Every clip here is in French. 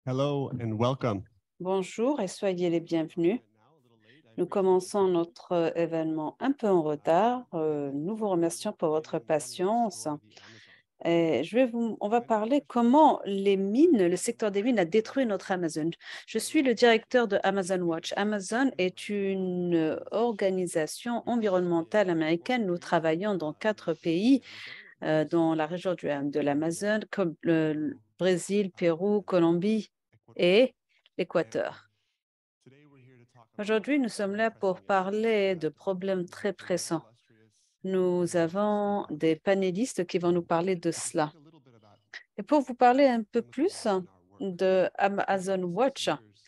Hello and welcome. Bonjour et soyez les bienvenus. Nous commençons notre événement un peu en retard. Nous vous remercions pour votre patience. Et on va parler comment les mines, le secteur des mines a détruit notre Amazon. Je suis le directeur de Amazon Watch. Amazon est une organisation environnementale américaine. Nous travaillons dans 4 pays, dans la région de l'Amazon, comme le Brésil, Pérou, Colombie et l'Équateur. Aujourd'hui, nous sommes là pour parler de problèmes très pressants. Nous avons des panélistes qui vont nous parler de cela. Et pour vous parler un peu plus de Amazon Watch,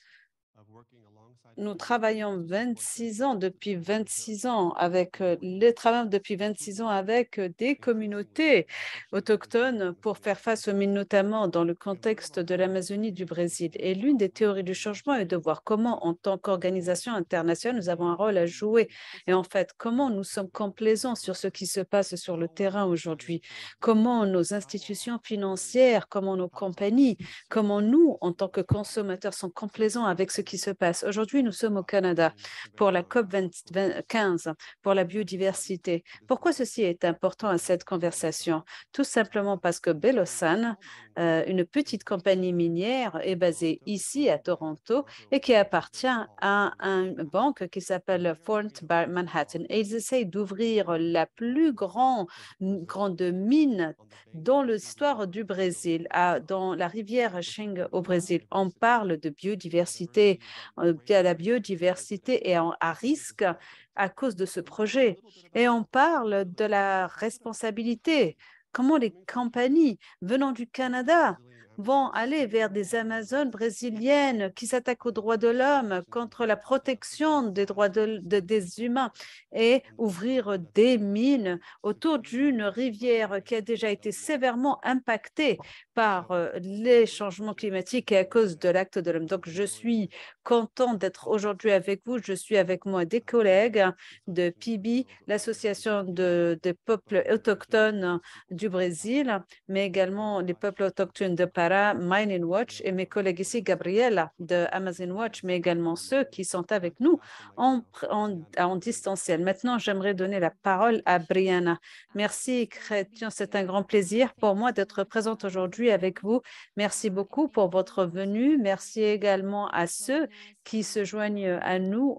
nous travaillons 26 ans, depuis 26 ans avec depuis 26 ans avec des communautés autochtones pour faire face aux mines, notamment dans le contexte de l'Amazonie du Brésil. Et l'une des théories du changement est de voir comment, en tant qu'organisation internationale, nous avons un rôle à jouer. Et en fait, comment nous sommes complaisants sur ce qui se passe sur le terrain aujourd'hui, comment nos institutions financières, comment nos compagnies, comment nous, en tant que consommateurs, sommes complaisants avec ce qui se passe. Aujourd'hui, nous sommes au Canada pour la COP 15, pour la biodiversité. Pourquoi ceci est important à cette conversation? Tout simplement parce que Belosan, une petite compagnie minière, est basée ici à Toronto et qui appartient à une banque qui s'appelle Fort Manhattan. Et ils essayent d'ouvrir la plus grande mine dans l'histoire du Brésil, dans la rivière Xingu au Brésil. On parle de biodiversité. La biodiversité est à risque à cause de ce projet. Et on parle de la responsabilité. Comment les compagnies venant du Canada vont aller vers des Amazones brésiliennes qui s'attaquent aux droits de l'homme, contre la protection des droits des humains et ouvrir des mines autour d'une rivière qui a déjà été sévèrement impactée par les changements climatiques et à cause de l'acte de l'homme. Donc, je suis contente d'être aujourd'hui avec vous. Je suis avec moi des collègues de PIBI, l'association des peuples autochtones du Brésil, mais également les peuples autochtones de Para, Mining Watch, et mes collègues ici, Gabriela de Amazon Watch, mais également ceux qui sont avec nous en distanciel. Maintenant, j'aimerais donner la parole à Brianna. Merci, Chrétien. C'est un grand plaisir pour moi d'être présente aujourd'hui avec vous. Merci beaucoup pour votre venue. Merci également à ceux qui se joignent à nous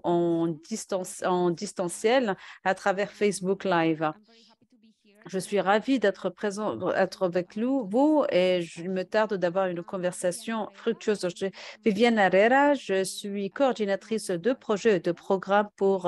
en distanciel à travers Facebook Live. Je suis ravie d'être présent, être avec vous et je me tarde d'avoir une conversation fructueuse. Je suis Viviane Herrera, je suis coordinatrice de projets et de programmes pour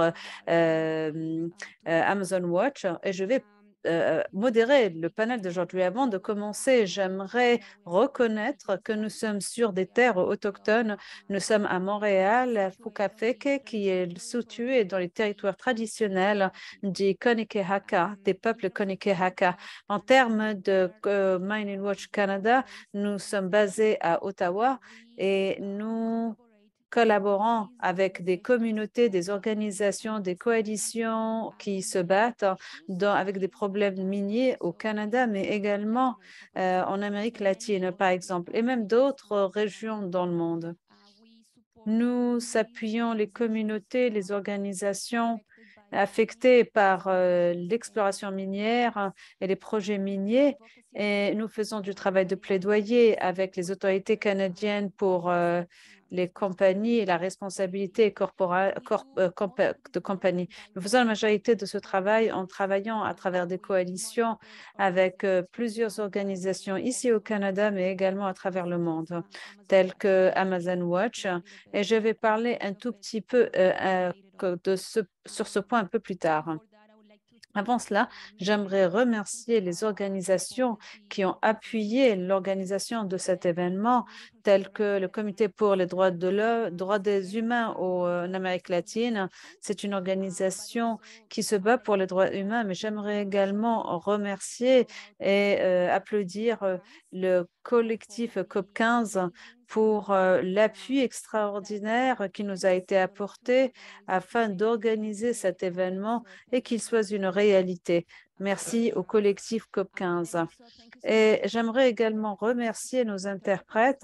Amazon Watch et je vais modérer le panel d'aujourd'hui. Avant de commencer, j'aimerais reconnaître que nous sommes sur des terres autochtones. Nous sommes à Montréal, à Fukafuka, qui est situé dans les territoires traditionnels des Kanien'kehá:ka, des peuples Kanien'kehá:ka. En termes de Mining Watch Canada, nous sommes basés à Ottawa et nous collaborons avec des communautés, des organisations, des coalitions qui se battent avec des problèmes miniers au Canada, mais également en Amérique latine, par exemple, et même d'autres régions dans le monde. Nous appuyons les communautés, les organisations affectés par l'exploration minière et les projets miniers. Et nous faisons du travail de plaidoyer avec les autorités canadiennes pour les compagnies et la responsabilité de compagnie. Nous faisons la majorité de ce travail en travaillant à travers des coalitions avec plusieurs organisations ici au Canada, mais également à travers le monde, telles que Amazon Watch. Et je vais parler un tout petit peu sur ce point un peu plus tard. Avant cela, j'aimerais remercier les organisations qui ont appuyé l'organisation de cet événement, telles que le Comité pour les droits des humains en Amérique latine. C'est une organisation qui se bat pour les droits humains, mais j'aimerais également remercier et applaudir le collectif COP15 pour l'appui extraordinaire qui nous a été apporté afin d'organiser cet événement et qu'il soit une réalité. Merci au collectif COP15. Et j'aimerais également remercier nos interprètes.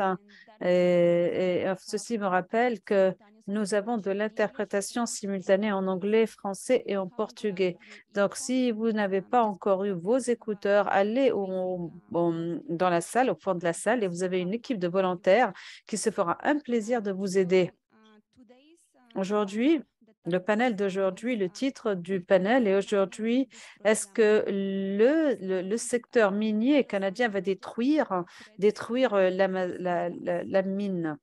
Ceci me rappelle que nous avons de l'interprétation simultanée en anglais, français et en portugais. Donc, si vous n'avez pas encore eu vos écouteurs, allez dans la salle, au fond de la salle, et vous avez une équipe de volontaires qui se fera un plaisir de vous aider. Aujourd'hui, le panel d'aujourd'hui, le titre du panel est aujourd'hui, est-ce que le secteur minier canadien va détruire la mine,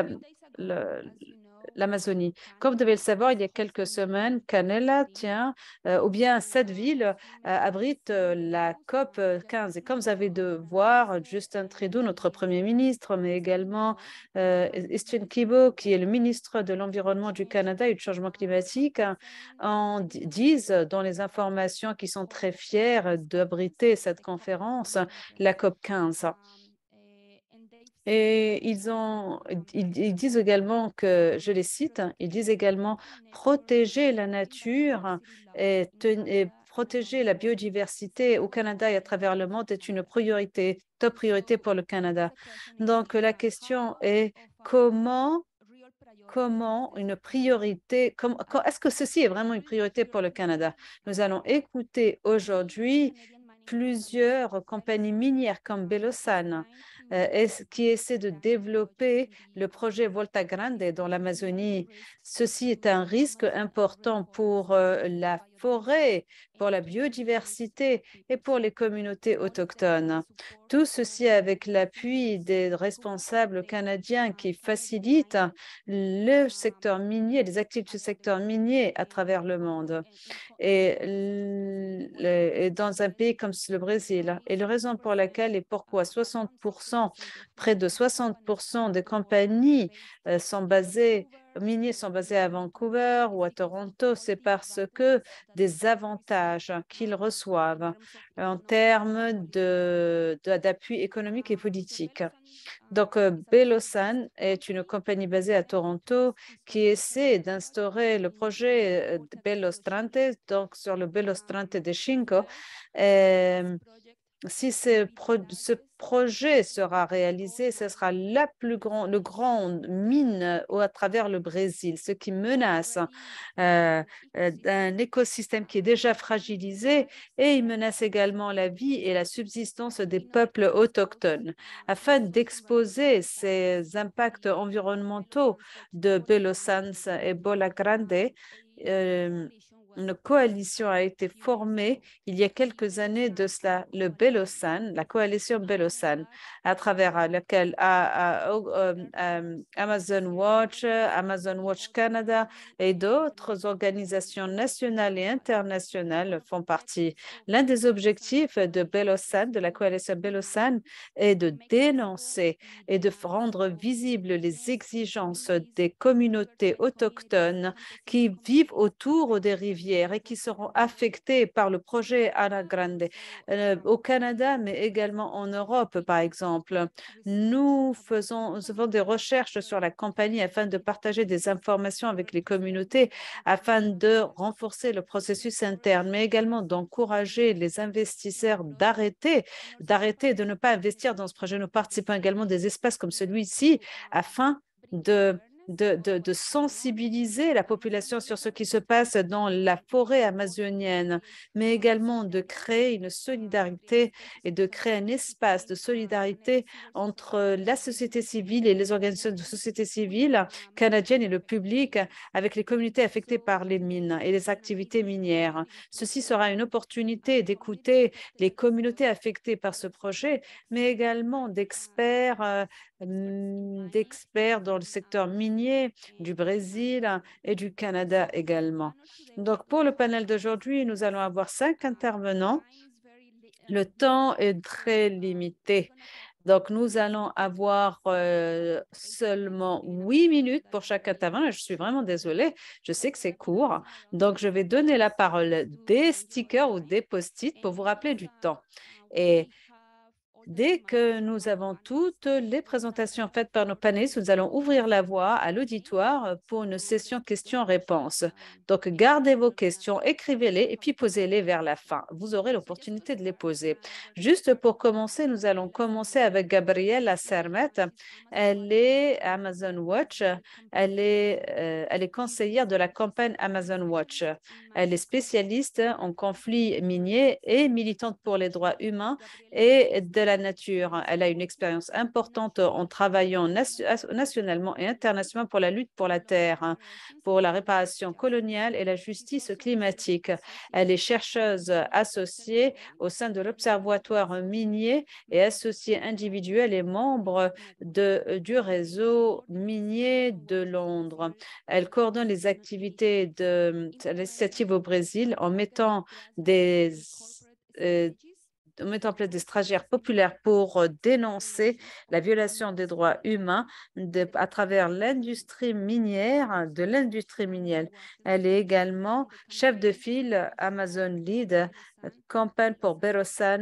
l'Amazonie. Comme vous devez le savoir, il y a quelques semaines, Canela, ou bien cette ville abrite la COP 15. Et comme vous avez de voir, Justin Trudeau, notre Premier ministre, mais également Estienne Guilbeault, qui est le ministre de l'Environnement du Canada et du Changement climatique, disent dans les informations qu'ils sont très fiers d'abriter cette conférence, la COP 15. Et ils disent également que, je les cite, ils disent également protéger la nature et protéger la biodiversité au Canada et à travers le monde est une priorité, top priorité pour le Canada. Donc, la question est comment une priorité, est-ce que ceci est vraiment une priorité pour le Canada? Nous allons écouter aujourd'hui plusieurs compagnies minières comme Belosan qui essaient de développer le projet Volta Grande dans l'Amazonie. Ceci est un risque important pour la forêt, pour la biodiversité et pour les communautés autochtones. Tout ceci avec l'appui des responsables canadiens qui facilitent le secteur minier, les activités du secteur minier à travers le monde et dans un pays comme le Brésil. Et la raison pour laquelle et pourquoi 60%, près de 60% des compagnies miniers sont basées à Vancouver ou à Toronto, c'est parce que des avantages qu'ils reçoivent en termes d'appui économique et politique. Donc, Belosan est une compagnie basée à Toronto qui essaie d'instaurer le projet Belostrante, donc sur le Belostrante de Cinco. Si ce projet sera réalisé, ce sera la le grande mine à travers le Brésil, ce qui menace un écosystème qui est déjà fragilisé et il menace également la vie et la subsistance des peuples autochtones. Afin d'exposer ces impacts environnementaux de Belo Sans et Bola Grande, une coalition a été formée il y a quelques années de cela, le Belosan, la coalition Belosan, à travers laquelle Amazon Watch Canada et d'autres organisations nationales et internationales font partie. L'un des objectifs de Belosan, de la coalition Belosan, est de dénoncer et de rendre visibles les exigences des communautés autochtones qui vivent autour des rivières et qui seront affectés par le projet Ana Grande au Canada, mais également en Europe, par exemple. Nous faisons des recherches sur la compagnie afin de partager des informations avec les communautés, afin de renforcer le processus interne, mais également d'encourager les investisseurs de ne pas investir dans ce projet. Nous participons également des espaces comme celui-ci afin de sensibiliser la population sur ce qui se passe dans la forêt amazonienne, mais également de créer une solidarité et de créer un espace de solidarité entre la société civile et les organisations de société civile canadienne et le public avec les communautés affectées par les mines et les activités minières. Ceci sera une opportunité d'écouter les communautés affectées par ce projet, mais également d'experts dans le secteur minier du Brésil et du Canada également. Donc, pour le panel d'aujourd'hui, nous allons avoir 5 intervenants. Le temps est très limité. Donc, nous allons avoir seulement 8 minutes pour chaque intervenant. Je suis vraiment désolée. Je sais que c'est court. Donc, je vais donner la parole des stickers ou des post-it pour vous rappeler du temps. Et Dès que nous avons toutes les présentations faites par nos panélistes, nous allons ouvrir la voie à l'auditoire pour une session questions-réponses. Donc, gardez vos questions, écrivez-les et puis posez-les vers la fin. Vous aurez l'opportunité de les poser. Juste pour commencer, nous allons commencer avec Gabriela Sermet. Elle est Amazon Watch. Elle est conseillère de la campagne Amazon Watch. Elle est spécialiste en conflits miniers et militante pour les droits humains et de la nature. Elle a une expérience importante en travaillant nationalement et internationalement pour la lutte pour la terre, pour la réparation coloniale et la justice climatique. Elle est chercheuse associée au sein de l'Observatoire minier et associée individuelle et membre du réseau minier de Londres. Elle coordonne les activités de l'initiative au Brésil en mettant euh, en place des stagiaires populaires pour dénoncer la violation des droits humains à travers l'industrie minière, de l'industrie minière. Elle est également chef de file Amazon Lead, campagne pour Berosan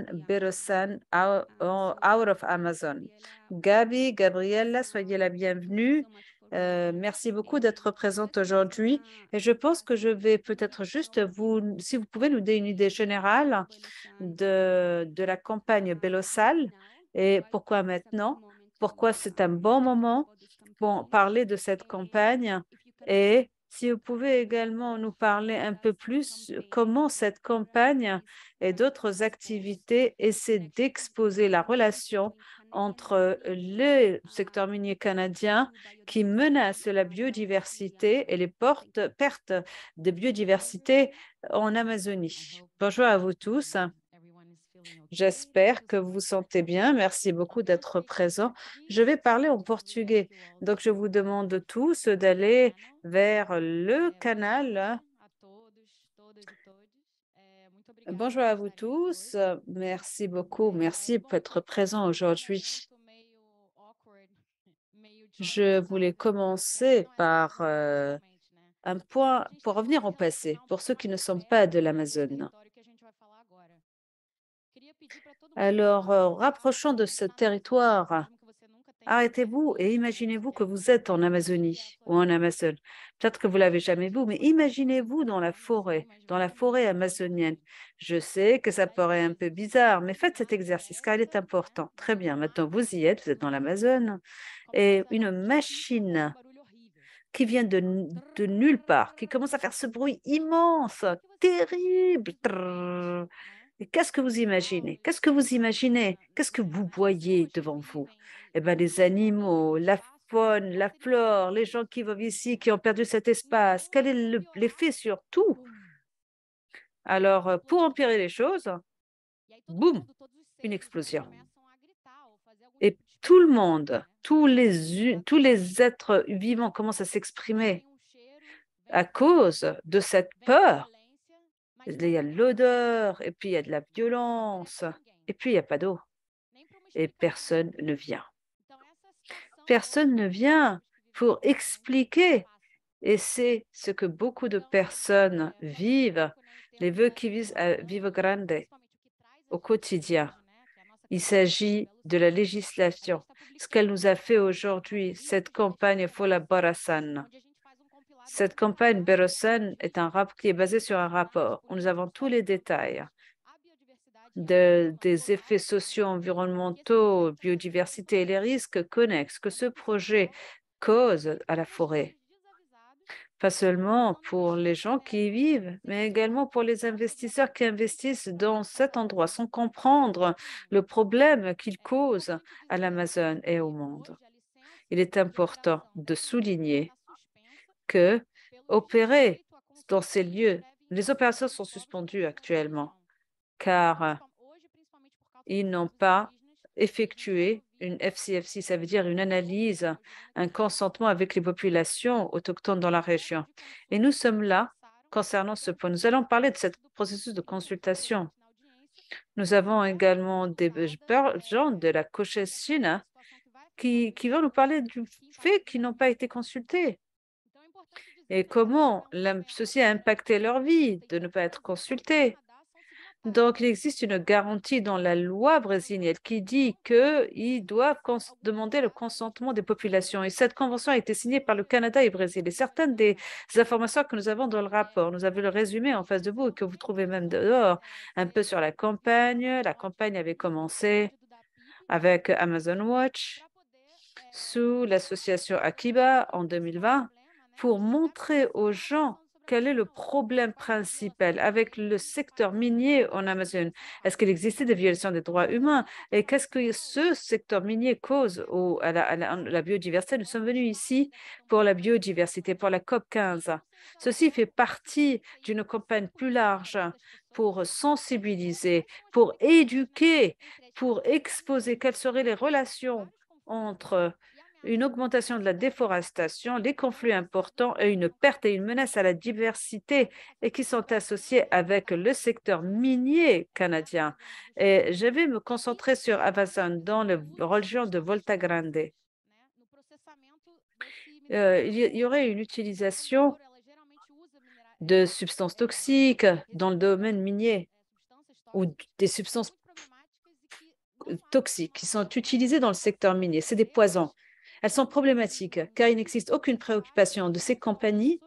out of Amazon. Gabriella, soyez la bienvenue. Merci beaucoup d'être présente aujourd'hui. Et je pense que je vais peut-être juste si vous pouvez nous donner une idée générale de la campagne Bellosal et pourquoi maintenant, pourquoi c'est un bon moment pour parler de cette campagne et si vous pouvez également nous parler un peu plus comment cette campagne et d'autres activités essaient d'exposer la relation entre le secteur minier canadien qui menace la biodiversité et les pertes de biodiversité en Amazonie. Bonjour à vous tous. J'espère que vous vous sentez bien. Merci beaucoup d'être présent. Je vais parler en portugais. Donc, je vous demande tous d'aller vers le canal. Bonjour à vous tous. Merci beaucoup. Merci pour être présent aujourd'hui. Je voulais commencer par un point pour revenir au passé, pour ceux qui ne sont pas de l'Amazone. Alors, rapprochons de ce territoire. Arrêtez-vous et imaginez-vous que vous êtes en Amazonie ou en Amazone. Peut-être que vous l'avez jamais vu, mais imaginez-vous dans la forêt amazonienne. Je sais que ça paraît un peu bizarre, mais faites cet exercice car il est important. Très bien, maintenant vous y êtes, vous êtes dans l'Amazone et une machine qui vient de nulle part, qui commence à faire ce bruit immense, terrible. Trrr. Et qu'est-ce que vous imaginez? Qu'est-ce que vous imaginez? Qu'est-ce que vous voyez devant vous? Eh bien, les animaux, la faune, la flore, les gens qui vivent ici, qui ont perdu cet espace. Quel est l'effet sur tout? Alors, pour empirer les choses, boum, une explosion. Et tout le monde, tous les êtres vivants commencent à s'exprimer à cause de cette peur. Il y a l'odeur, et puis il y a de la violence, et puis il n'y a pas d'eau. Et personne ne vient. Personne ne vient pour expliquer. Et c'est ce que beaucoup de personnes vivent, les vœux qui visent à Vivo Grande au quotidien. Il s'agit de la législation. Ce qu'elle nous a fait aujourd'hui, cette campagne Fola Borasan. Cette campagne Berosan est un rap qui est basé sur un rapport où nous avons tous les détails des effets sociaux, environnementaux, biodiversité et les risques connexes que ce projet cause à la forêt. Pas seulement pour les gens qui y vivent, mais également pour les investisseurs qui investissent dans cet endroit sans comprendre le problème qu'il cause à l'Amazone et au monde. Il est important de souligner que opérer dans ces lieux, les opérations sont suspendues actuellement car ils n'ont pas effectué une FCFC, ça veut dire une analyse, un consentement avec les populations autochtones dans la région. Et nous sommes là concernant ce point. Nous allons parler de ce processus de consultation. Nous avons également des gens de la Cochinchina qui vont nous parler du fait qu'ils n'ont pas été consultés et comment ceci a impacté leur vie de ne pas être consultés. Donc, il existe une garantie dans la loi brésilienne qui dit qu'ils doivent demander le consentement des populations. Et cette convention a été signée par le Canada et le Brésil. Et certaines des informations que nous avons dans le rapport, nous avons le résumé en face de vous, que vous trouvez même dehors, un peu sur la campagne. La campagne avait commencé avec Amazon Watch sous l'association Akiba en 2020 pour montrer aux gens quel est le problème principal avec le secteur minier en Amazon. Est-ce qu'il existait des violations des droits humains et qu'est-ce que ce secteur minier cause à la biodiversité? Nous sommes venus ici pour la biodiversité, pour la COP 15. Ceci fait partie d'une campagne plus large pour sensibiliser, pour éduquer, pour exposer quelles seraient les relations entre une augmentation de la déforestation, les conflits importants et une perte et une menace à la diversité et qui sont associés avec le secteur minier canadien. Et je vais me concentrer sur Amazon dans la région de Volta Grande. Il y aurait une utilisation de substances toxiques dans le domaine minier ou des substances toxiques qui sont utilisées dans le secteur minier. C'est des poisons. Elles sont problématiques car il n'existe aucune préoccupation de ces compagnies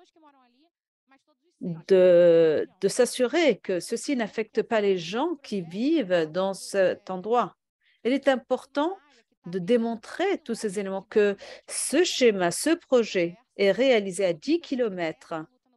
de s'assurer que ceci n'affecte pas les gens qui vivent dans cet endroit. Il est important de démontrer tous ces éléments que ce schéma, ce projet est réalisé à 10 kilomètres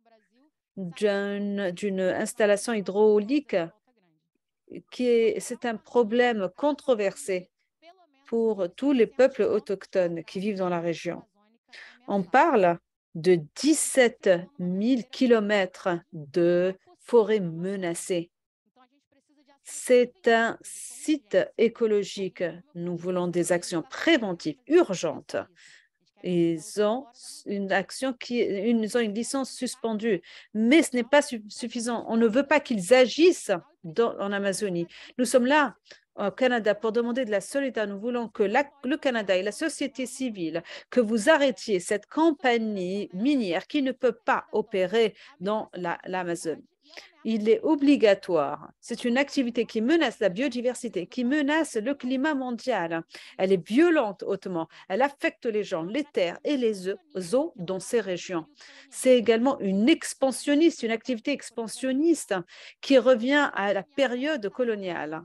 d'une installation hydraulique c'est un problème controversé pour tous les peuples autochtones qui vivent dans la région. On parle de 17 000 kilomètres de forêt menacée. C'est un site écologique. Nous voulons des actions préventives urgentes. Ils ont ils ont une licence suspendue, mais ce n'est pas suffisant. On ne veut pas qu'ils agissent en Amazonie. Nous sommes là au Canada pour demander de la solidarité. Nous voulons que le Canada et la société civile, que vous arrêtiez cette compagnie minière qui ne peut pas opérer dans l'Amazone. Il est obligatoire. C'est une activité qui menace la biodiversité, qui menace le climat mondial. Elle est violente hautement. Elle affecte les gens, les terres et les eaux dans ces régions. C'est également une activité expansionniste qui revient à la période coloniale,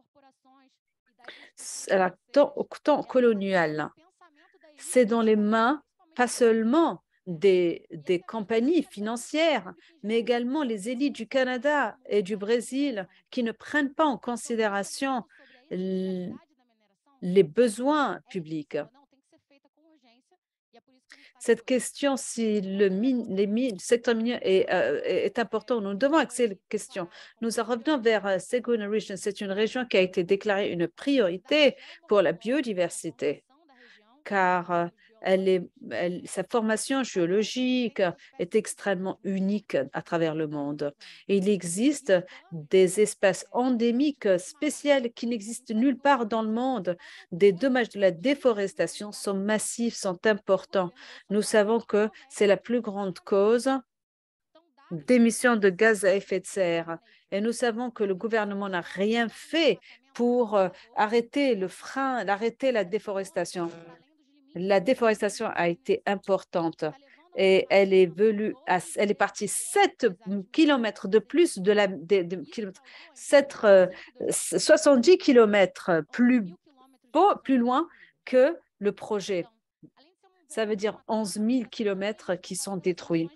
au temps colonial. C'est dans les mains, pas seulement des compagnies financières, mais également les élites du Canada et du Brésil qui ne prennent pas en considération les besoins publics. Cette question, si le secteur minier est important, nous devons axer la question. Nous revenons vers Saguenay Region. C'est une région qui a été déclarée une priorité pour la biodiversité, car sa formation géologique est extrêmement unique à travers le monde. Et il existe des espèces endémiques spéciales qui n'existent nulle part dans le monde. Des dommages de la déforestation sont massifs, sont importants. Nous savons que c'est la plus grande cause d'émissions de gaz à effet de serre. Et nous savons que le gouvernement n'a rien fait pour arrêter la déforestation. La déforestation a été importante et elle est partie 7 kilomètres de plus de 70 kilomètres plus loin que le projet. Ça veut dire 11 000 kilomètres qui sont détruits.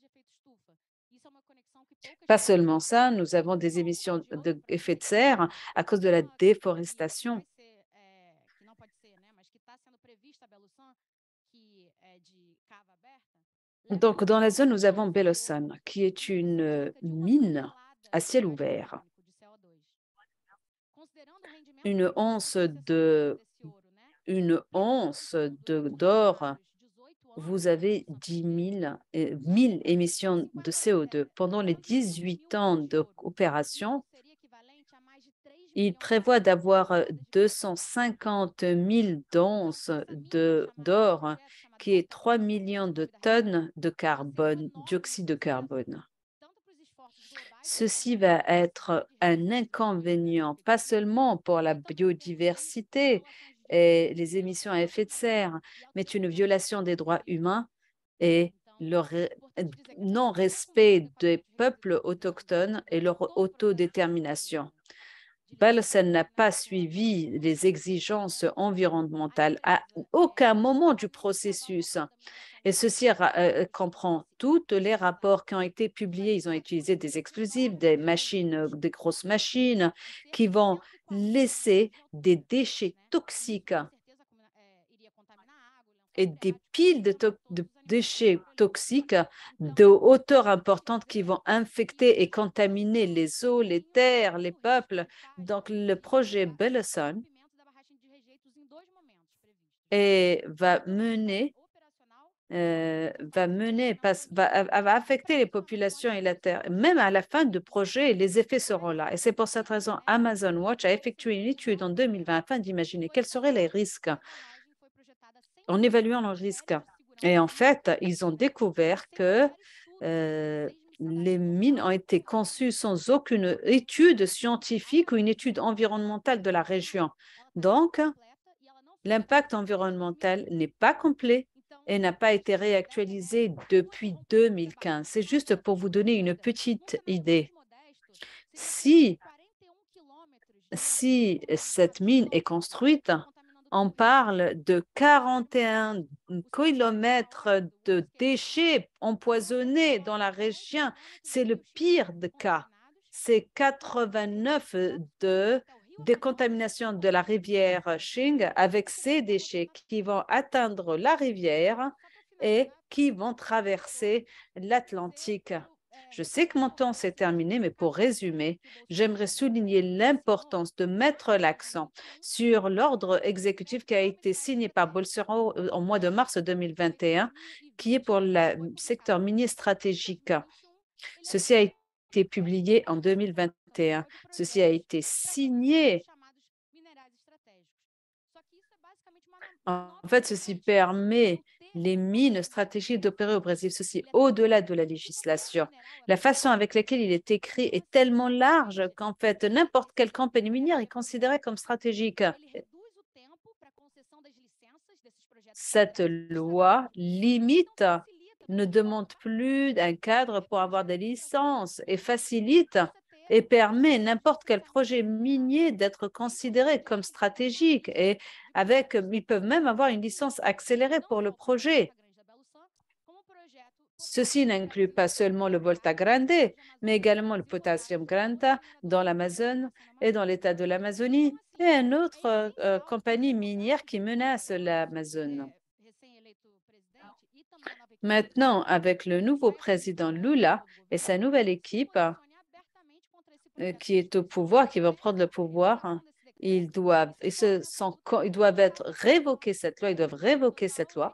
Pas seulement ça, nous avons des émissions d'effet de serre à cause de la déforestation. Donc, dans la zone, nous avons Belossan, qui est une mine à ciel ouvert. Une once d'or, vous avez 10 000 émissions de CO2. Pendant les 18 ans d'opération, il prévoit d'avoir 250 000 d'onces d'or, qui est 3 millions de tonnes de carbone, dioxyde de carbone. Ceci va être un inconvénient, pas seulement pour la biodiversité et les émissions à effet de serre, mais une violation des droits humains et le non-respect des peuples autochtones et leur autodétermination. Balsen n'a pas suivi les exigences environnementales à aucun moment du processus. Et ceci comprend tous les rapports qui ont été publiés. Ils ont utilisé des explosifs, des machines, des grosses machines qui vont laisser des déchets toxiques et des piles de déchets toxiques de hauteur importante qui vont infecter et contaminer les eaux, les terres, les peuples. Donc, le projet Belleson va mener va affecter les populations et la terre. Même à la fin du projet, les effets seront là. Et c'est pour cette raison Amazon Watch a effectué une étude en 2020 afin d'imaginer quels seraient les risques en évaluant leurs risques. Et en fait, ils ont découvert que les mines ont été conçues sans aucune étude scientifique ou une étude environnementale de la région. Donc, l'impact environnemental n'est pas complet et n'a pas été réactualisé depuis 2015. C'est juste pour vous donner une petite idée. Si cette mine est construite, on parle de 41 kilomètres de déchets empoisonnés dans la région. C'est le pire de cas. C'est 89 de décontamination de la rivière Xing avec ces déchets qui vont atteindre la rivière et qui vont traverser l'Atlantique. Je sais que mon temps s'est terminé, mais pour résumer, j'aimerais souligner l'importance de mettre l'accent sur l'ordre exécutif qui a été signé par Bolsonaro en mois de mars 2021, qui est pour le secteur minier stratégique. Ceci a été publié en 2021. Ceci a été signé. En fait, ceci permet les mines stratégiques d'opérer au Brésil, ceci au-delà de la législation. La façon avec laquelle il est écrit est tellement large qu'en fait, n'importe quelle compagnie minière est considérée comme stratégique. Cette loi limite, ne demande plus d'un cadre pour avoir des licences et facilite et permet n'importe quel projet minier d'être considéré comme stratégique. Et ils peuvent même avoir une licence accélérée pour le projet. Ceci n'inclut pas seulement le Volta Grande, mais également le Potassium Granta dans l'Amazone et dans l'État de l'Amazonie et une autre compagnie minière qui menace l'Amazone. Maintenant, avec le nouveau président Lula et sa nouvelle équipe qui est au pouvoir, qui va prendre le pouvoir, ils doivent être révoquer cette loi, ils doivent révoquer cette loi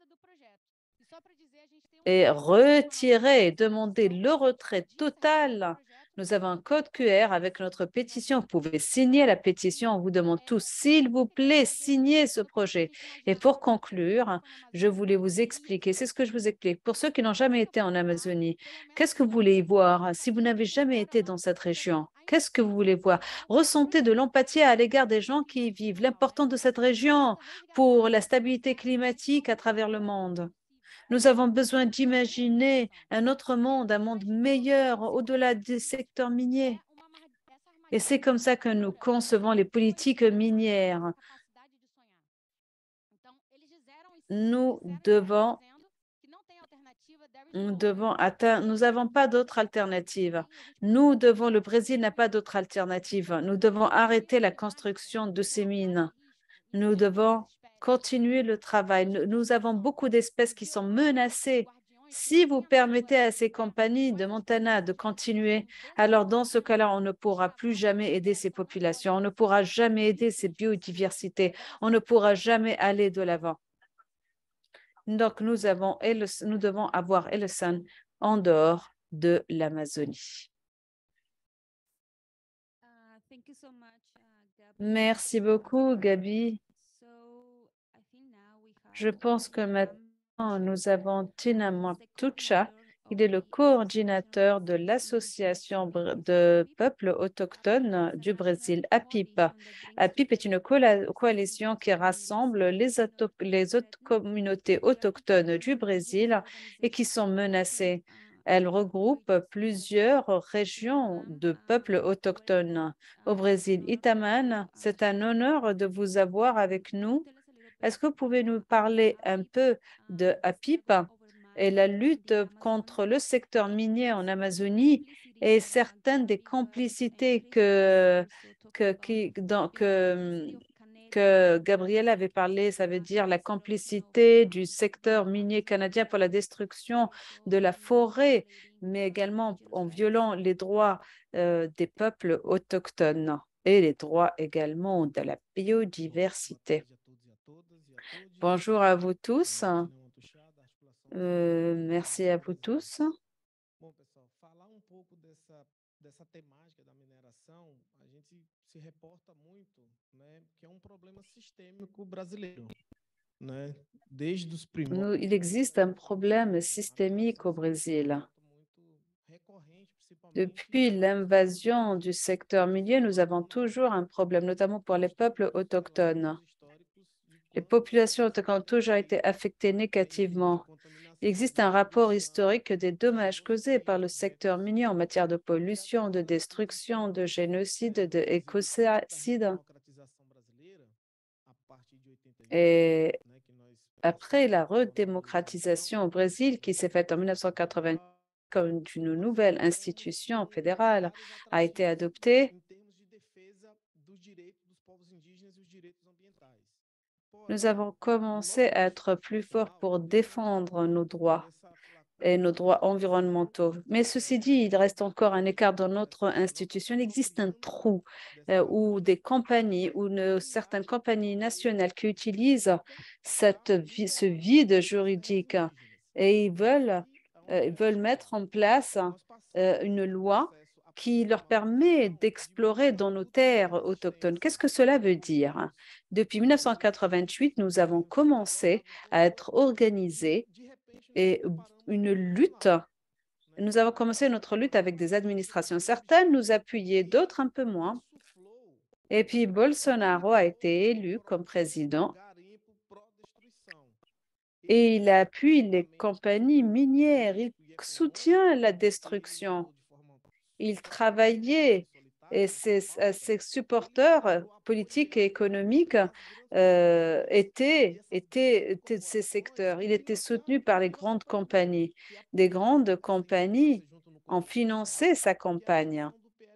et retirer et demander le retrait total. Nous avons un code QR avec notre pétition. Vous pouvez signer la pétition. On vous demande tous, s'il vous plaît, signez ce projet. Et pour conclure, je voulais vous expliquer, c'est ce que je vous explique. Pour ceux qui n'ont jamais été en Amazonie, qu'est-ce que vous voulez y voir si vous n'avez jamais été dans cette région? Qu'est-ce que vous voulez voir? Ressentez de l'empathie à l'égard des gens qui y vivent, l'importance de cette région pour la stabilité climatique à travers le monde. Nous avons besoin d'imaginer un autre monde, un monde meilleur au-delà des secteurs miniers. Et c'est comme ça que nous concevons les politiques minières. Nous n'avons pas d'autre alternative. Le Brésil n'a pas d'autre alternative. Nous devons arrêter la construction de ces mines. Nous devons continuer le travail. Nous avons beaucoup d'espèces qui sont menacées. Si vous permettez à ces compagnies de Montana de continuer, alors dans ce cas-là, on ne pourra plus jamais aider ces populations, on ne pourra jamais aider ces biodiversités, on ne pourra jamais aller de l'avant. Donc, nous devons avoir Ellison en dehors de l'Amazonie. Merci beaucoup, Gabi. Je pense que maintenant, nous avons Tina Matucha Il est le coordinateur de l'Association de peuples autochtones du Brésil, APIP. APIP est une coalition qui rassemble les autres communautés autochtones du Brésil et qui sont menacées. Elle regroupe plusieurs régions de peuples autochtones au Brésil. Itaman, c'est un honneur de vous avoir avec nous. Est-ce que vous pouvez nous parler un peu de APIP et la lutte contre le secteur minier en Amazonie et certaines des complicités que Gabriel avait parlé, ça veut dire la complicité du secteur minier canadien pour la destruction de la forêt, mais également en violant les droits des peuples autochtones et les droits également de la biodiversité. Bonjour à vous tous. Merci à vous tous. Bom, pessoal, falar pouco dessa temática da mineração, a gente se reporta muito, né, que é problema sistêmico brasileiro, né? Desde os Il existe un problème systémique au Brésil. Depuis l'invasion du secteur minier, nous avons toujours un problème, notamment pour les peuples autochtones. Les populations autochtones ont toujours été affectées négativement. Il existe un rapport historique des dommages causés par le secteur minier en matière de pollution, de destruction, de génocide, d'écocide. Et après la redémocratisation au Brésil qui s'est faite en 1980, comme une nouvelle institution fédérale a été adoptée, nous avons commencé à être plus forts pour défendre nos droits et nos droits environnementaux. Mais ceci dit, il reste encore un écart dans notre institution. Il existe un trou où des compagnies ou certaines compagnies nationales qui utilisent ce vide juridique et ils veulent mettre en place une loi qui leur permet d'explorer dans nos terres autochtones. Qu'est-ce que cela veut dire? Depuis 1988, nous avons commencé à être organisés et une lutte. Nous avons commencé notre lutte avec des administrations. Certaines nous appuyaient, d'autres un peu moins. Et puis Bolsonaro a été élu comme président et il appuie les compagnies minières. Il soutient la destruction. Il travaillait et ses supporters politiques et économiques étaient de ces secteurs. Il était soutenu par les grandes compagnies. Des grandes compagnies ont financé sa campagne.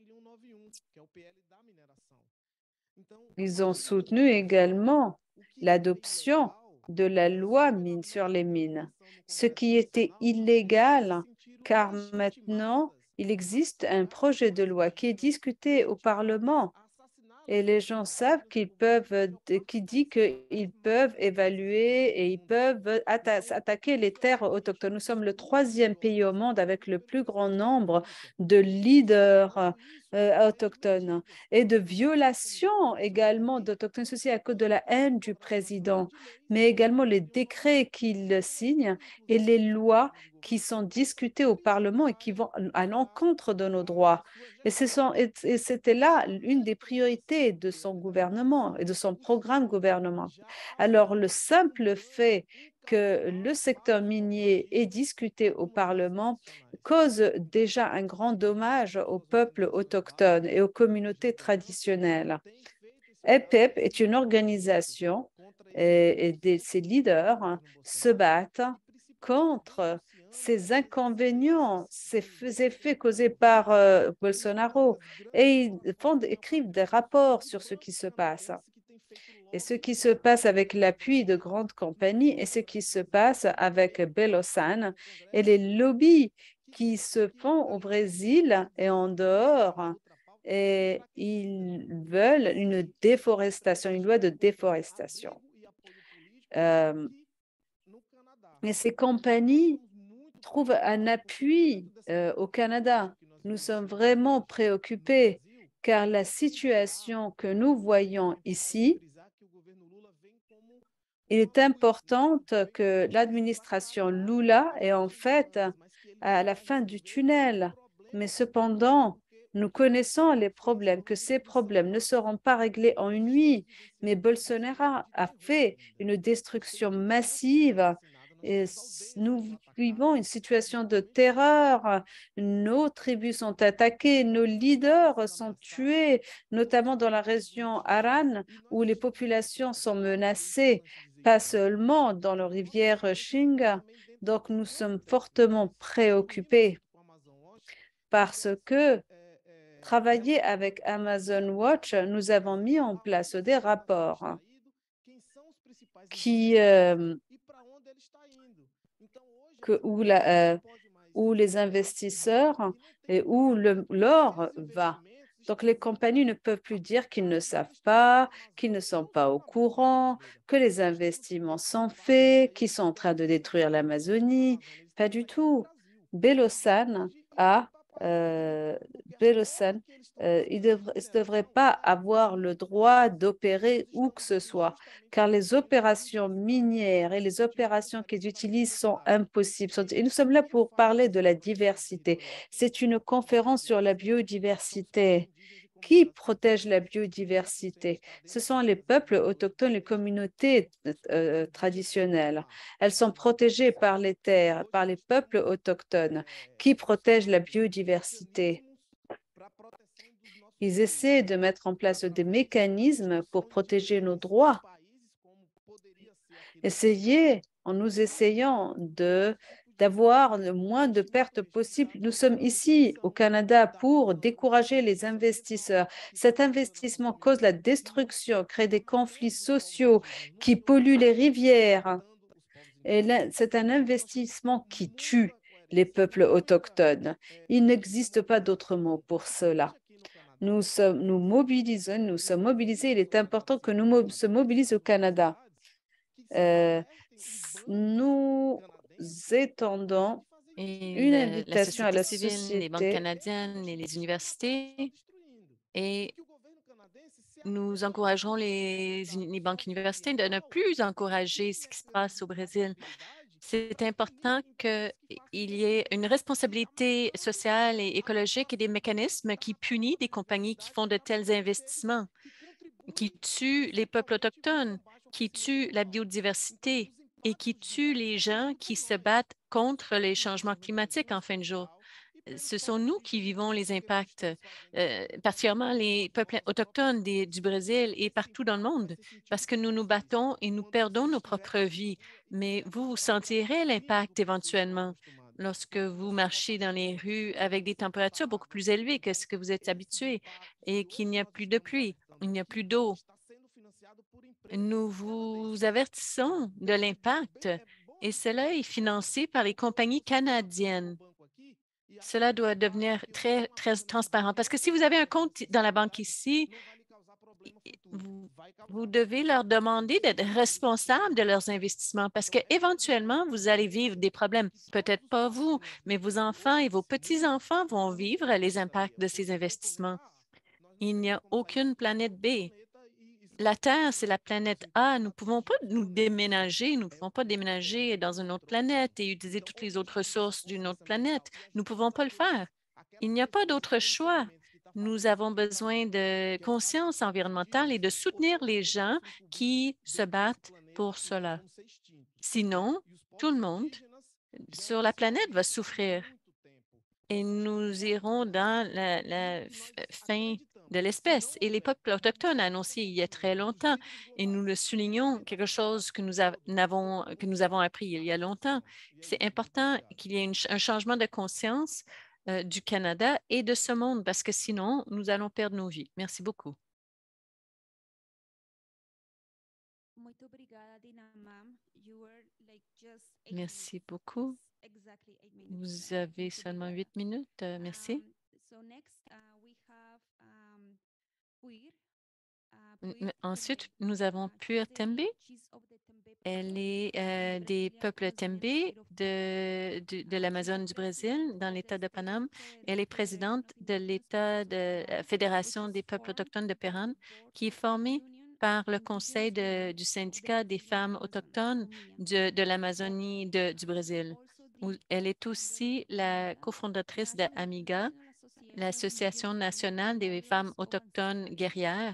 Ils ont soutenu également l'adoption de la loi mine sur les mines, ce qui était illégal car maintenant il existe un projet de loi qui est discuté au Parlement et les gens savent qui dit qu'ils peuvent évaluer et ils peuvent attaquer les terres autochtones. Nous sommes le troisième pays au monde avec le plus grand nombre de leaders autochtones et de violations également d'autochtones, ceci à cause de la haine du président, mais également les décrets qu'il signe et les lois qui sont discutées au Parlement et qui vont à l'encontre de nos droits. Et c'était là une des priorités de son gouvernement et de son programme gouvernemental. Alors, le simple fait que le secteur minier est discuté au Parlement cause déjà un grand dommage aux peuples autochtones et aux communautés traditionnelles. EPEP est une organisation et ses leaders se battent contre ces inconvénients, ces effets causés par Bolsonaro et ils écrivent des rapports sur ce qui se passe. Et ce qui se passe avec l'appui de grandes compagnies et ce qui se passe avec Belosan et les lobbies qui se font au Brésil et en dehors. Et ils veulent une déforestation, une loi de déforestation. Et ces compagnies trouvent un appui au Canada. Nous sommes vraiment préoccupés car la situation que nous voyons ici, il est important que l'administration Lula ait en fait à la fin du tunnel. Mais cependant, nous connaissons les problèmes, que ces problèmes ne seront pas réglés en une nuit. Mais Bolsonaro a fait une destruction massive et nous vivons une situation de terreur. Nos tribus sont attaquées, nos leaders sont tués, notamment dans la région Aran, où les populations sont menacées, pas seulement dans la rivière Xinga. Donc, nous sommes fortement préoccupés parce que travailler avec Amazon Watch, nous avons mis en place des rapports qui, où les investisseurs et où l'or va. Donc, les compagnies ne peuvent plus dire qu'ils ne savent pas, qu'ils ne sont pas au courant, que les investissements sont faits, qu'ils sont en train de détruire l'Amazonie. Pas du tout. Belosan a Belosan, il ne devrait pas avoir le droit d'opérer où que ce soit, car les opérations minières et les opérations qu'ils utilisent sont impossibles. Et nous sommes là pour parler de la diversité. C'est une conférence sur la biodiversité. Qui protège la biodiversité? Ce sont les peuples autochtones, les communautés traditionnelles. Elles sont protégées par les terres, par les peuples autochtones. Qui protège la biodiversité? Ils essaient de mettre en place des mécanismes pour protéger nos droits. En nous essayant d'avoir le moins de pertes possible. Nous sommes ici au Canada pour décourager les investisseurs. Cet investissement cause la destruction, crée des conflits sociaux qui polluent les rivières. Et c'est un investissement qui tue les peuples autochtones. Il n'existe pas d'autre mot pour cela. Nous sommes mobilisés. Il est important que nous se mobilisons au Canada. Nous étendons une Et la invitation à société la civile, les banques société. canadiennes et les universités. Et nous encouragerons les banques universitaires de ne plus encourager ce qui se passe au Brésil. C'est important qu'il y ait une responsabilité sociale et écologique et des mécanismes qui punissent des compagnies qui font de tels investissements, qui tuent les peuples autochtones, qui tuent la biodiversité et qui tuent les gens qui se battent contre les changements climatiques en fin de jour. Ce sont nous qui vivons les impacts, particulièrement les peuples autochtones du Brésil et partout dans le monde, parce que nous nous battons et nous perdons nos propres vies. Mais vous sentirez l'impact éventuellement lorsque vous marchez dans les rues avec des températures beaucoup plus élevées que ce que vous êtes habitué et qu'il n'y a plus de pluie, il n'y a plus d'eau. Nous vous avertissons de l'impact et cela est financé par les compagnies canadiennes. Cela doit devenir très, très transparent parce que si vous avez un compte dans la banque ici, vous devez leur demander d'être responsables de leurs investissements parce qu'éventuellement, vous allez vivre des problèmes. Peut-être pas vous, mais vos enfants et vos petits-enfants vont vivre les impacts de ces investissements. Il n'y a aucune planète B. La Terre, c'est la planète A. Nous ne pouvons pas nous déménager. Nous ne pouvons pas déménager dans une autre planète et utiliser toutes les autres ressources d'une autre planète. Nous ne pouvons pas le faire. Il n'y a pas d'autre choix. Nous avons besoin de conscience environnementale et de soutenir les gens qui se battent pour cela. Sinon, tout le monde sur la planète va souffrir et nous irons dans la fin de l'espèce. Et les peuples autochtones ont annoncé il y a très longtemps, et nous le soulignons, quelque chose que nous avons appris il y a longtemps. C'est important qu'il y ait un changement de conscience du Canada et de ce monde, parce que sinon, nous allons perdre nos vies. Merci beaucoup. Merci beaucoup. Vous avez seulement 8 minutes. Merci. Ensuite, nous avons Puer Tembe. Elle est des peuples Tembe de l'Amazone du Brésil, dans l'État de Paname. Elle est présidente de l'État de la Fédération des peuples autochtones de Péran, qui est formée par le Conseil du syndicat des femmes autochtones de l'Amazonie du Brésil. Elle est aussi la cofondatrice d'AMIGA, l'Association nationale des femmes autochtones guerrières.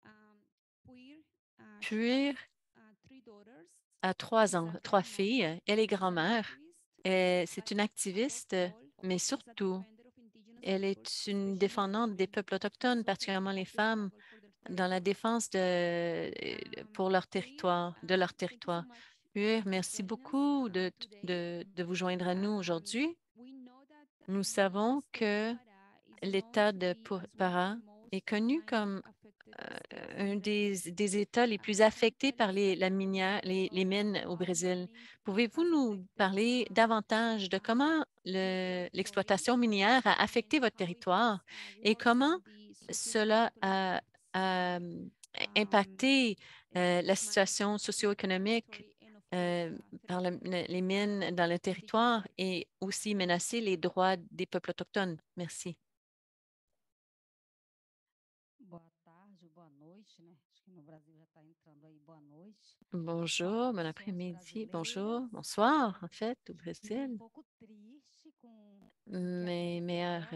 Puis, a 3 filles. Elle est grand-mère. C'est une activiste, mais surtout, elle est une défendante des peuples autochtones, particulièrement les femmes, dans la défense pour leur territoire, de leur territoire. Puis, merci beaucoup de vous joindre à nous aujourd'hui. Nous savons que l'État de Pará est connu comme un des États les plus affectés par la minière, les mines au Brésil. Pouvez-vous nous parler davantage de comment l'exploitation minière a affecté votre territoire et comment cela a impacté la situation socio-économique par les mines dans le territoire et aussi menacé les droits des peuples autochtones? Merci. Bonjour, bon après-midi, bonjour, bonsoir, en fait, au Brésil. Mes meilleurs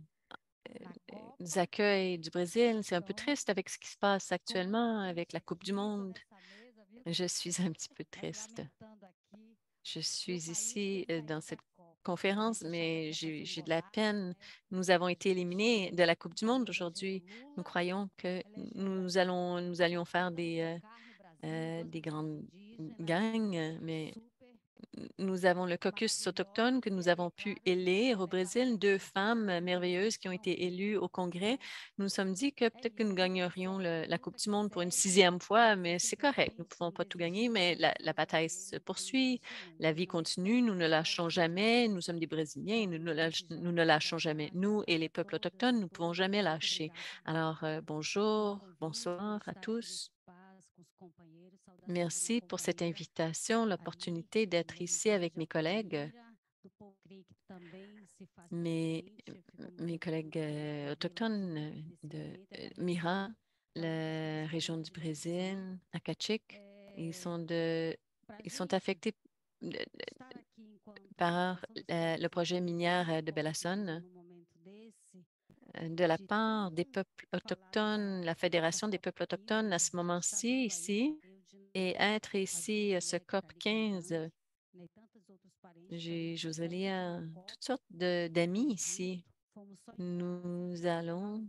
accueils du Brésil, c'est un peu triste avec ce qui se passe actuellement avec la Coupe du monde. Je suis un petit peu triste. Je suis ici dans cette conférence, mais j'ai de la peine. Nous avons été éliminés de la Coupe du monde aujourd'hui. Nous croyons que nous allions faire des grandes gangs, mais nous avons le caucus autochtone que nous avons pu élire au Brésil, 2 femmes merveilleuses qui ont été élues au Congrès. Nous nous sommes dit que peut-être que nous gagnerions la Coupe du monde pour une 6e fois, mais c'est correct. Nous ne pouvons pas tout gagner, mais la bataille se poursuit, la vie continue, nous ne lâchons jamais. Nous sommes des Brésiliens et nous ne lâchons jamais. Nous et les peuples autochtones, nous ne pouvons jamais lâcher. Alors, bonjour, bonsoir à tous. Merci pour cette invitation, l'opportunité d'être ici avec mes collègues, mes collègues autochtones de Mira, la région du Brésil, Akatchik. Ils sont affectés par le projet minier de Bellasson. De la part des peuples autochtones, la Fédération des peuples autochtones à ce moment-ci, ici, et être ici à ce COP 15, j'ai Josélia, toutes sortes d'amis ici. Nous allons...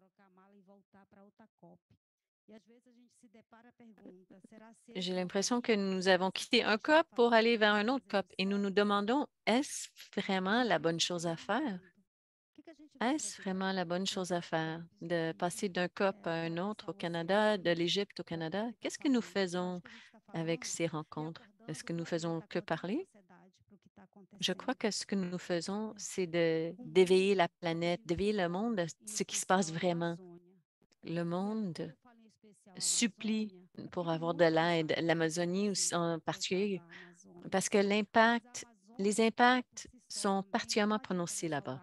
J'ai l'impression que nous avons quitté un COP pour aller vers un autre COP et nous nous demandons, est-ce vraiment la bonne chose à faire? Est-ce vraiment la bonne chose à faire de passer d'un COP à un autre au Canada, de l'Égypte au Canada? Qu'est-ce que nous faisons avec ces rencontres? Est-ce que nous faisons que parler? Je crois que ce que nous faisons, c'est d'éveiller la planète, d'éveiller le monde à ce qui se passe vraiment. Le monde supplie pour avoir de l'aide, l'Amazonie en particulier, parce que les impacts sont particulièrement prononcés là-bas.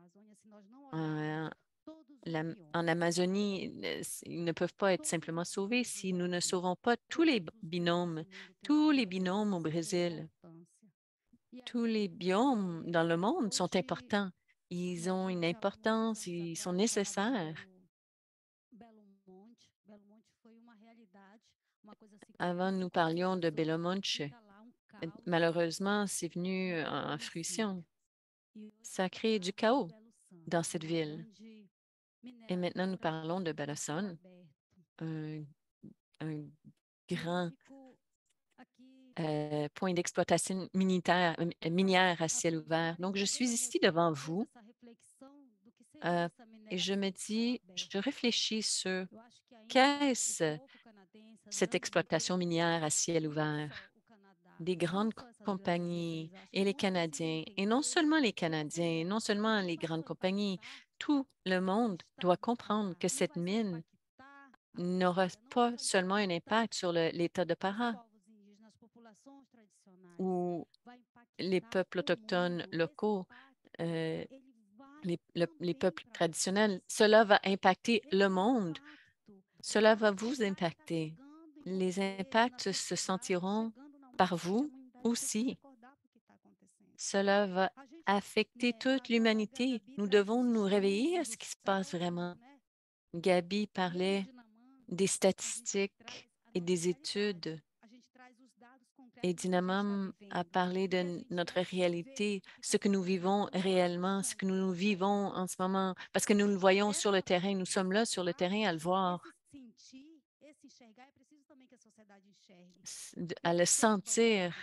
En Amazonie, ils ne peuvent pas être simplement sauvés si nous ne sauvons pas tous les binomes au Brésil. Tous les biomes dans le monde sont importants. Ils ont une importance, ils sont nécessaires. Avant, nous parlions de Belo Monte. Malheureusement, c'est venu en fruition. Ça a créé du chaos dans cette ville. Et maintenant, nous parlons de Bellasson, un grand point d'exploitation minière à ciel ouvert. Donc, je suis ici devant vous et je me dis, je réfléchis sur qu'est-ce cette exploitation minière à ciel ouvert des grandes compagnies et les Canadiens, et non seulement les Canadiens, non seulement les grandes compagnies, tout le monde doit comprendre que cette mine n'aura pas seulement un impact sur l'État de Pará ou les peuples autochtones locaux, les peuples traditionnels. Cela va impacter le monde. Cela va vous impacter. Les impacts se sentiront par vous aussi. Cela va affecter toute l'humanité. Nous devons nous réveiller à ce qui se passe vraiment. Gabi parlait des statistiques et des études. Et Dinamam a parlé de notre réalité, ce que nous vivons réellement, ce que nous vivons en ce moment, parce que nous le voyons sur le terrain. Nous sommes là sur le terrain à le voir, à le sentir,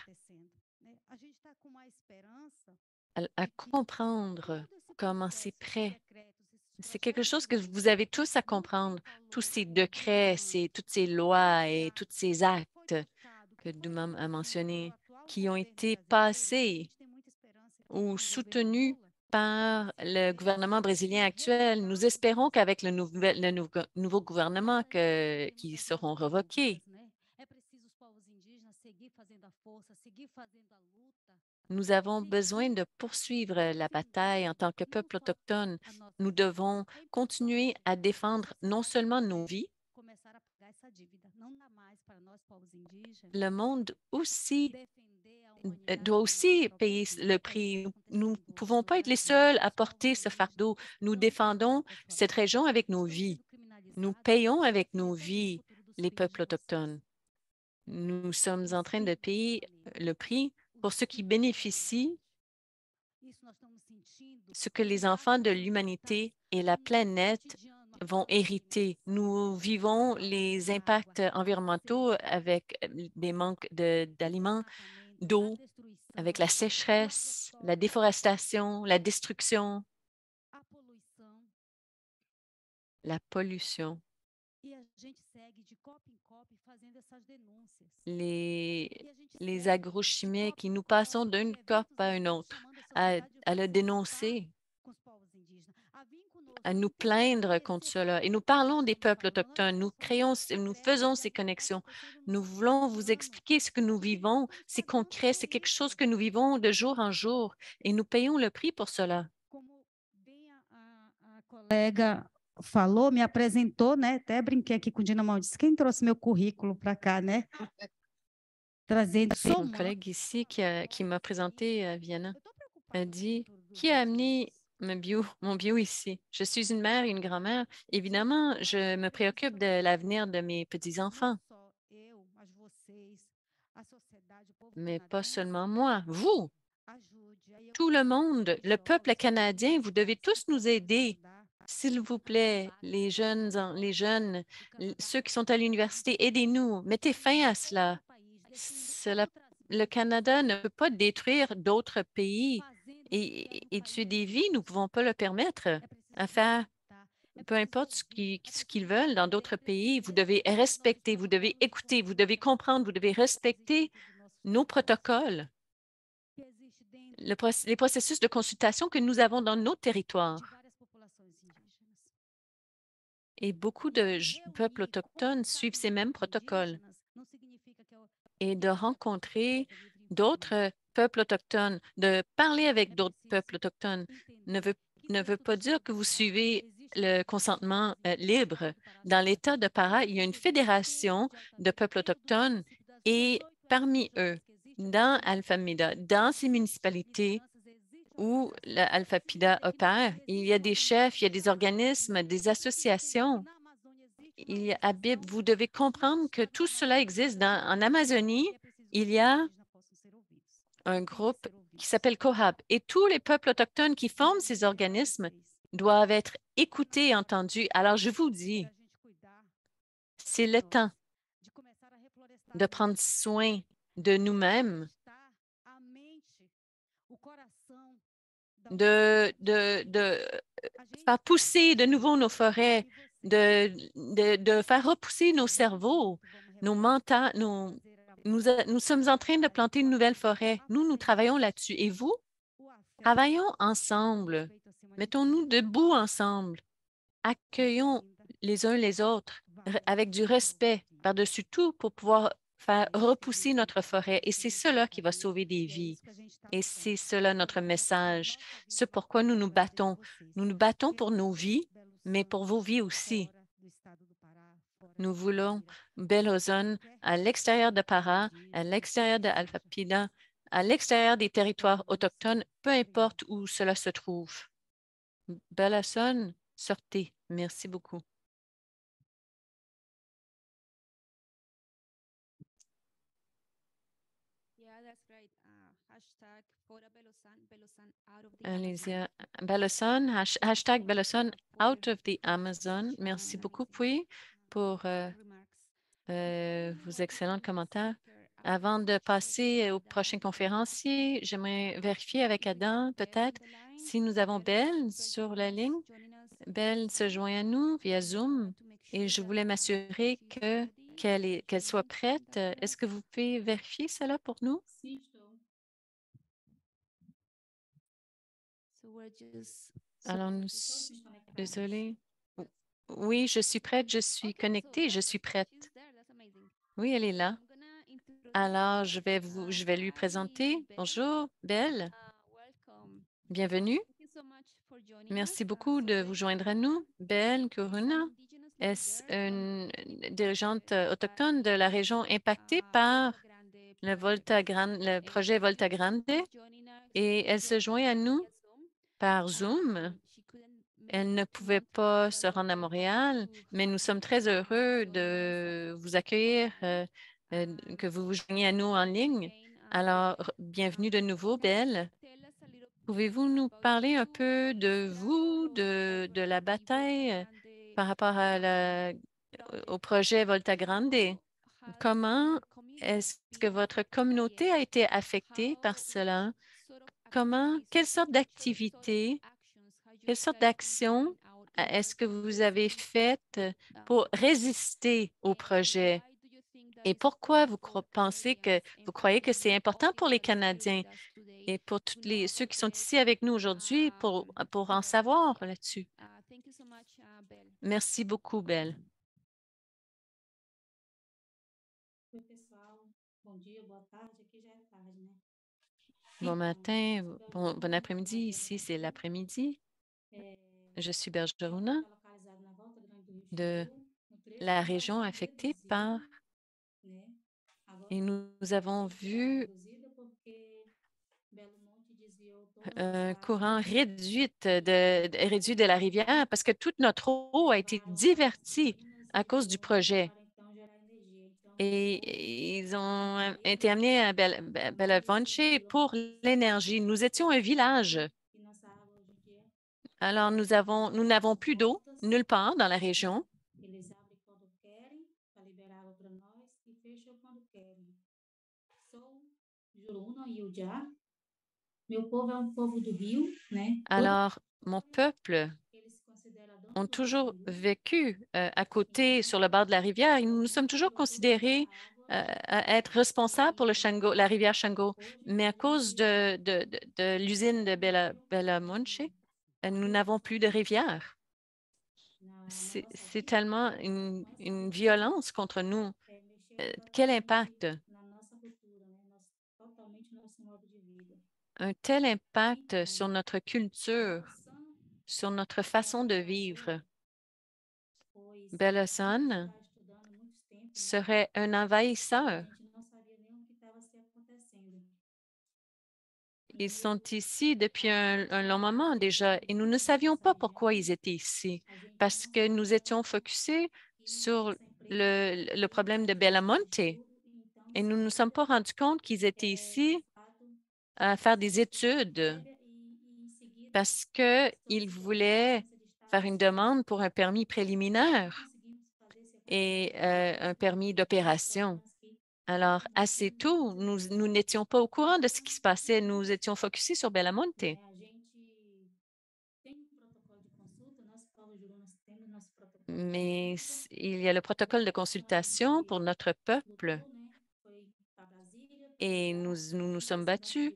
à comprendre comment c'est prêt. C'est quelque chose que vous avez tous à comprendre. Tous ces décrets, toutes ces lois et tous ces actes que Dumam a mentionnés, qui ont été passés ou soutenus par le gouvernement brésilien actuel. Nous espérons qu'avec le nouveau gouvernement qui seront revoqués, nous avons besoin de poursuivre la bataille en tant que peuple autochtone. Nous devons continuer à défendre non seulement nos vies, le monde aussi doit aussi payer le prix. Nous ne pouvons pas être les seuls à porter ce fardeau. Nous défendons cette région avec nos vies. Nous payons avec nos vies les peuples autochtones. Nous sommes en train de payer le prix pour ceux qui bénéficient, ce que les enfants de l'humanité et la planète vont hériter. Nous vivons les impacts environnementaux avec des manques d'aliments, d'eau, avec la sécheresse, la déforestation, la destruction, la pollution. Les agrochimiques, et nous passons d'une COP à une autre, à le dénoncer, à nous plaindre contre cela. Et nous parlons des peuples autochtones, nous faisons ces connexions. Nous voulons vous expliquer ce que nous vivons. C'est concret, c'est quelque chose que nous vivons de jour en jour et nous payons le prix pour cela. Colega falou, me apresentou, né? Até brinquei aqui com o Dinamão, disse quem trouxe meu currículo para cá, né? Trazendo Mon collègue ici qui m'a présenté à Vienna a dit qui a amené mon bio ici. Je suis une mère et une grand-mère. Évidemment, je me préoccupe de l'avenir de mes petits-enfants. Mais pas seulement moi, vous, tout le monde, le peuple canadien, vous devez tous nous aider. S'il vous plaît, les jeunes, ceux qui sont à l'université, aidez-nous, mettez fin à cela. Le Canada ne peut pas détruire d'autres pays et tuer des vies. Nous ne pouvons pas le permettre. À faire, peu importe ce qu'ils veulent dans d'autres pays, vous devez respecter, vous devez écouter, vous devez comprendre, vous devez respecter nos protocoles, les processus de consultation que nous avons dans nos territoires. Et beaucoup de peuples autochtones suivent ces mêmes protocoles. Et de rencontrer d'autres peuples autochtones, de parler avec d'autres peuples autochtones ne veut pas dire que vous suivez le consentement libre. Dans l'État de Pará, il y a une fédération de peuples autochtones et parmi eux, dans Alphamida, dans ces municipalités où l'Alphapida opère, il y a des chefs, il y a des organismes, des associations. Habib, vous devez comprendre que tout cela existe. En Amazonie, il y a un groupe qui s'appelle COHAB et tous les peuples autochtones qui forment ces organismes doivent être écoutés et entendus. Alors, je vous dis, c'est le temps de prendre soin de nous-mêmes, de faire pousser de nouveau nos forêts, de faire repousser nos cerveaux, nos mentaux. Nous sommes en train de planter une nouvelle forêt. Nous travaillons là-dessus. Et vous? Travaillons ensemble. Mettons-nous debout ensemble. Accueillons les uns les autres avec du respect par-dessus tout pour pouvoir faire repousser notre forêt. Et c'est cela qui va sauver des vies. Et c'est cela notre message. C'est pourquoi nous nous battons. Nous nous battons pour nos vies, mais pour vos vies aussi. Nous voulons Belle Ozone à l'extérieur de Pará, à l'extérieur de Alphapida, à l'extérieur des territoires autochtones, peu importe où cela se trouve. Bellison, sortez. Merci beaucoup. Allez-y. Bellison, hashtag Bellison out of the Amazon. Merci beaucoup, puis, pour vos excellents commentaires. Avant de passer au prochain conférencier, j'aimerais vérifier avec Adam, peut-être, si nous avons Belle sur la ligne. Belle se joint à nous via Zoom et je voulais m'assurer qu'elle soit prête. Est-ce que vous pouvez vérifier cela pour nous? Alors, désolé. Oui, je suis prête, je suis connectée, je suis prête. Oui, elle est là. Alors, je vais lui présenter. Bonjour, Belle. Bienvenue. Merci beaucoup de vous joindre à nous. Belle Kuruna est une dirigeante autochtone de la région impactée par le projet Volta Grande et elle se joint à nous par Zoom. Elle ne pouvait pas se rendre à Montréal, mais nous sommes très heureux de vous accueillir, que vous vous joigniez à nous en ligne. Alors, bienvenue de nouveau, Belle. Pouvez-vous nous parler un peu de vous, de la bataille par rapport au projet Volta Grande? Comment est-ce que votre communauté a été affectée par cela? Quelle sorte d'activités, quelle sorte d'actions est-ce que vous avez faites pour résister au projet? Et pourquoi vous croyez que c'est important pour les Canadiens et pour ceux qui sont ici avec nous aujourd'hui pour en savoir là-dessus? Merci beaucoup, Belle. Bon matin, bon après-midi. Ici, c'est l'après-midi. Je suis Bergeruna de la région affectée par et nous avons vu un courant réduit de la rivière parce que toute notre eau a été divertie à cause du projet. Et ils ont été amenés à Bella Vance pour l'énergie. Nous étions un village. Alors, nous n'avons plus d'eau nulle part dans la région. Alors, mon peuple ont toujours vécu à côté, sur le bord de la rivière, et nous nous sommes toujours considérés à être responsables pour la rivière Shango. Mais à cause de l'usine de Bella Munche, nous n'avons plus de rivière. C'est tellement une violence contre nous. Quel impact? Un tel impact sur notre culture, sur notre façon de vivre. Bellison serait un envahisseur. Ils sont ici depuis un long moment déjà et nous ne savions pas pourquoi ils étaient ici parce que nous étions focusés sur le problème de Bellamonte et nous ne nous sommes pas rendus compte qu'ils étaient ici à faire des études parce qu'ils voulaient faire une demande pour un permis préliminaire et un permis d'opération. Alors, assez tôt, nous n'étions pas au courant de ce qui se passait. Nous étions focusés sur Bellamonte. Mais il y a le protocole de consultation pour notre peuple et nous nous sommes battus.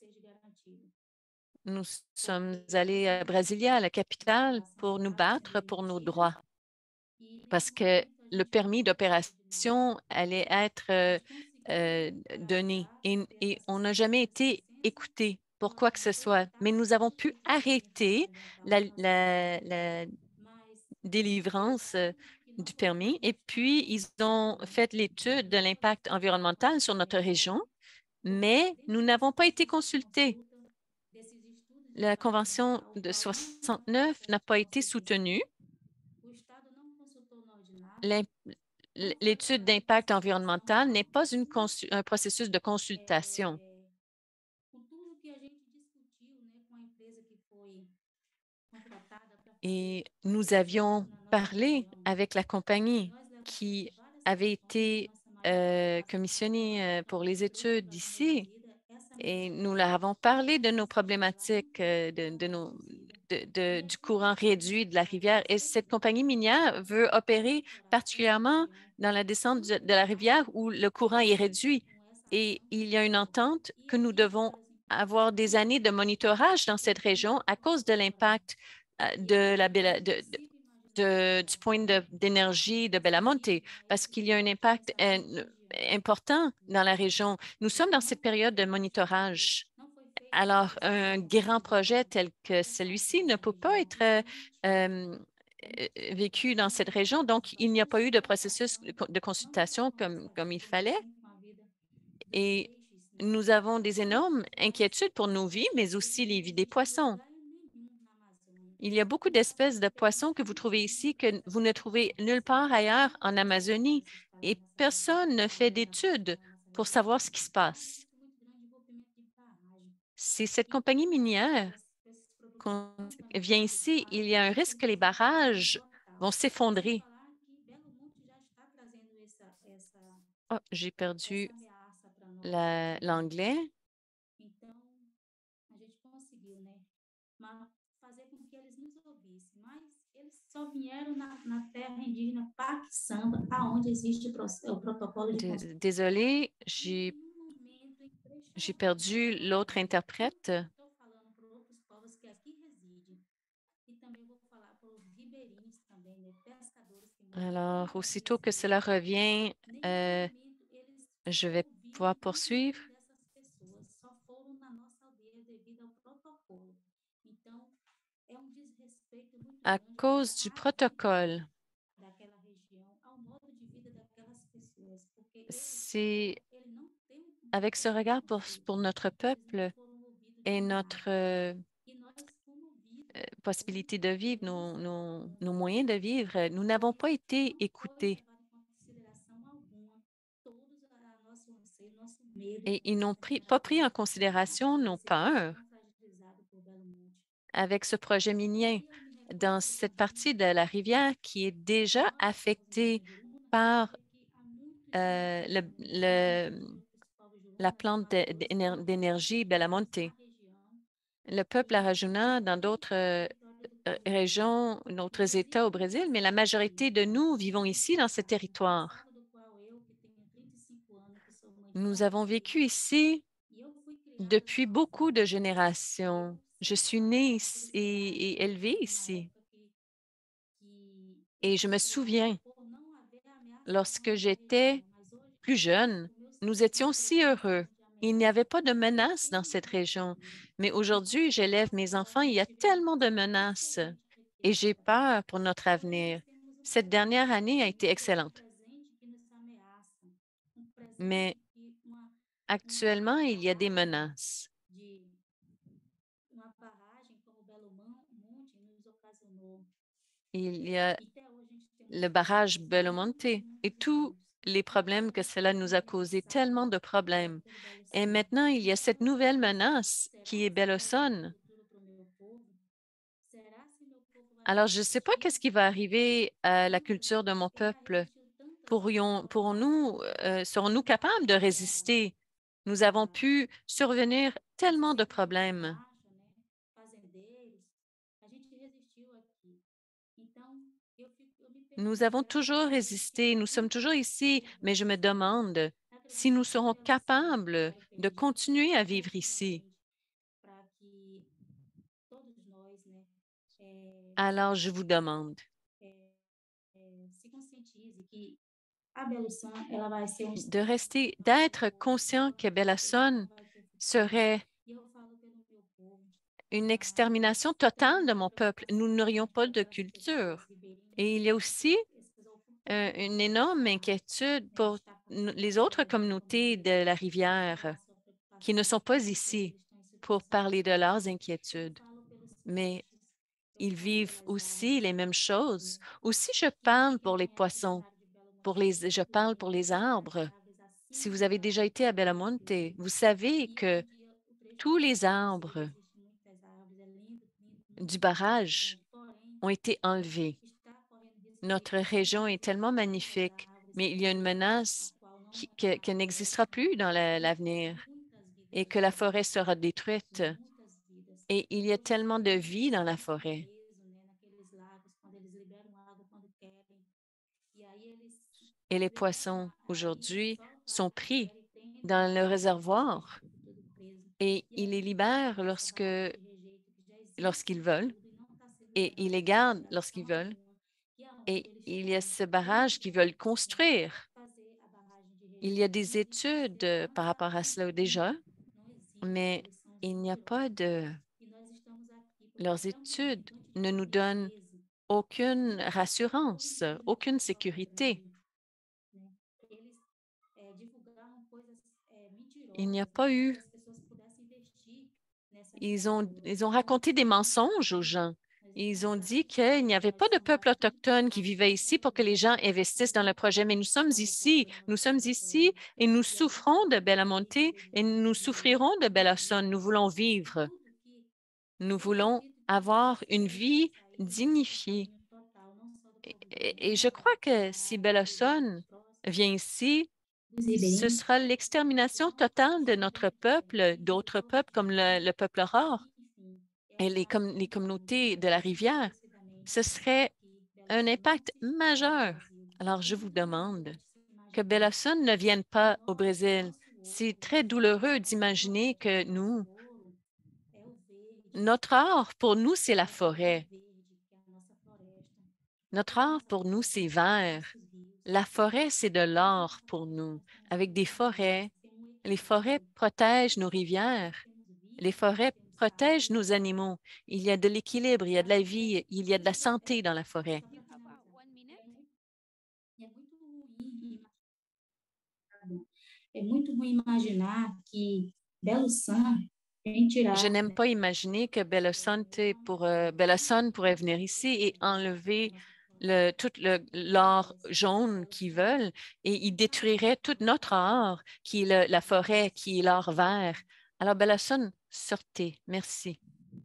Nous sommes allés à Brasilia, la capitale, pour nous battre pour nos droits parce que le permis d'opération allait être donné et on n'a jamais été écouté pour quoi que ce soit. Mais nous avons pu arrêter la délivrance du permis et puis ils ont fait l'étude de l'impact environnemental sur notre région mais nous n'avons pas été consultés. La Convention de 69 n'a pas été soutenue. L'étude d'impact environnemental n'est pas un processus de consultation. Et nous avions parlé avec la compagnie qui avait été commissionnée pour les études ici et nous leur avons parlé de nos problématiques, du courant réduit de la rivière. Et cette compagnie minière veut opérer particulièrement dans la descente de la rivière où le courant est réduit. Et il y a une entente que nous devons avoir des années de monitorage dans cette région à cause de l'impact du point d'énergie de Belamonte, parce qu'il y a un impact important dans la région. Nous sommes dans cette période de monitorage. Alors, un grand projet tel que celui-ci ne peut pas être vécu dans cette région. Donc, il n'y a pas eu de processus de consultation comme il fallait. Et nous avons des énormes inquiétudes pour nos vies, mais aussi les vies des poissons. Il y a beaucoup d'espèces de poissons que vous trouvez ici que vous ne trouvez nulle part ailleurs en Amazonie et personne ne fait d'études pour savoir ce qui se passe. C'est cette compagnie minière qu'on vient ici, il y a un risque que les barrages vont s'effondrer. Oh, j'ai perdu l'anglais. Désolée, j'ai perdu l'autre interprète. Alors, aussitôt que cela revient, je vais pouvoir poursuivre. À cause du protocole, c'est avec ce regard pour notre peuple et notre possibilité de vivre, nos moyens de vivre, nous n'avons pas été écoutés. Et ils n'ont pas pris en considération nos peurs avec ce projet minier dans cette partie de la rivière qui est déjà affectée par la plante d'énergie Belamonte. Le peuple arajuna dans d'autres régions, d'autres États au Brésil, mais la majorité de nous vivons ici dans ce territoire. Nous avons vécu ici depuis beaucoup de générations. Je suis née ici et élevée ici. Et je me souviens, lorsque j'étais plus jeune, nous étions si heureux. Il n'y avait pas de menaces dans cette région. Mais aujourd'hui, j'élève mes enfants, il y a tellement de menaces et j'ai peur pour notre avenir. Cette dernière année a été excellente. Mais actuellement, il y a des menaces. Il y a le barrage Belo-Monte et tous les problèmes que cela nous a causé, tellement de problèmes. Et maintenant, il y a cette nouvelle menace qui est Belo-Son. Alors, je ne sais pas qu'est-ce qui va arriver à la culture de mon peuple. Serons-nous capables de résister? Nous avons pu survenir tellement de problèmes. Nous avons toujours résisté, nous sommes toujours ici, mais je me demande si nous serons capables de continuer à vivre ici. Alors, je vous demande d'être conscient que Belo-Son serait une extermination totale de mon peuple. Nous n'aurions pas de culture. Et il y a aussi une énorme inquiétude pour les autres communautés de la rivière. qui ne sont pas ici pour parler de leurs inquiétudes, mais ils vivent aussi les mêmes choses. Aussi, je parle pour les poissons, je parle pour les arbres. Si vous avez déjà été à Belamonte, vous savez que tous les arbres du barrage ont été enlevés. Notre région est tellement magnifique, mais il y a une menace qui n'existera plus dans l'avenir et que la forêt sera détruite. Et il y a tellement de vie dans la forêt. Et les poissons, aujourd'hui, sont pris dans le réservoir et ils les libèrent lorsqu'ils veulent et ils les gardent lorsqu'ils veulent. Et il y a ce barrage qu'ils veulent construire. Il y a des études par rapport à cela déjà, mais il n'y a pas de... Leurs études ne nous donnent aucune rassurance, aucune sécurité. Il n'y a pas eu... Ils ont raconté des mensonges aux gens. Ils ont dit qu'il n'y avait pas de peuple autochtone qui vivait ici pour que les gens investissent dans le projet. Mais nous sommes ici et nous souffrons de Belamonte et nous souffrirons de Bellasson. Nous voulons vivre. Nous voulons avoir une vie dignifiée. Et je crois que si Bellasson vient ici, ce sera l'extermination totale de notre peuple, d'autres peuples comme le peuple rare et les communautés de la rivière. Ce serait un impact majeur. Alors, je vous demande que Bellasson ne vienne pas au Brésil. C'est très douloureux d'imaginer que notre art, pour nous, c'est la forêt. Notre art, pour nous, c'est vert. La forêt, c'est de l'or pour nous. Avec des forêts, les forêts protègent nos rivières. Les forêts protègent nos animaux. Il y a de l'équilibre, il y a de la vie, il y a de la santé dans la forêt. Je n'aime pas imaginer que Bellasson pourrait venir ici et enlever tout l'or jaune qu'ils veulent et ils détruiraient tout notre or, qui est la forêt, qui est l'or vert. Alors, Bellasson, sortez. Merci.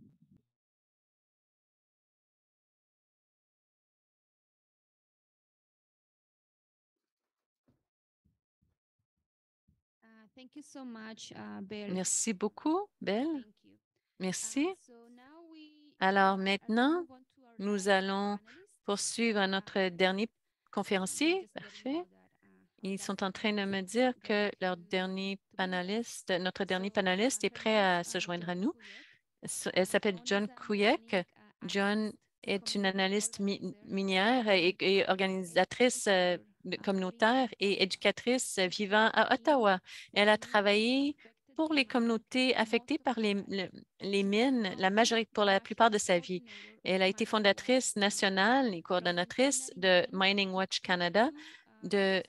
Merci beaucoup, Belle. Merci. Alors maintenant, nous allons poursuivre notre dernier conférencier. Parfait. Ils sont en train de me dire que notre dernier panéliste est prêt à se joindre à nous. Elle s'appelle John Kuyek. John est une analyste minière et organisatrice communautaire et éducatrice vivant à Ottawa. Elle a travaillé pour les communautés affectées par les mines pour la plupart de sa vie. Elle a été fondatrice nationale et coordonnatrice de Mining Watch Canada de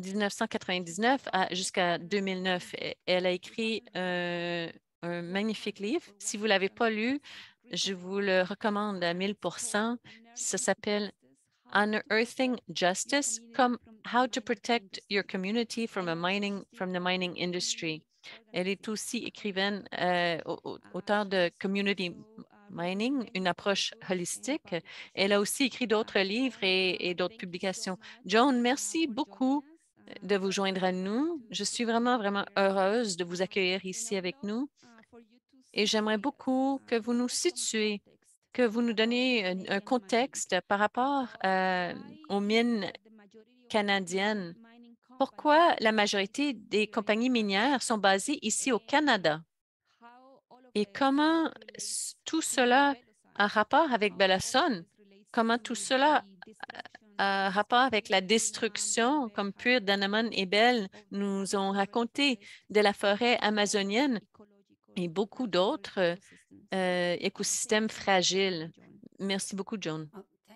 1999 jusqu'à 2009. Elle a écrit un magnifique livre. Si vous ne l'avez pas lu, je vous le recommande à 1000%. Ça s'appelle Unearthing Justice, comme How to Protect Your Community from the Mining Industry. Elle est aussi écrivaine, auteure de Community Mining, une approche holistique. Elle a aussi écrit d'autres livres et d'autres publications. Joan, merci beaucoup de vous joindre à nous. Je suis vraiment, vraiment heureuse de vous accueillir ici avec nous. Et j'aimerais beaucoup que vous nous situiez, que vous nous donniez un contexte par rapport aux mines canadiennes. Pourquoi la majorité des compagnies minières sont basées ici au Canada? Et comment tout cela a rapport avec Bellasson? Comment tout cela a rapport avec la destruction, comme Pure, Danamon et Bell nous ont raconté, de la forêt amazonienne et beaucoup d'autres écosystèmes fragiles? Merci beaucoup, John.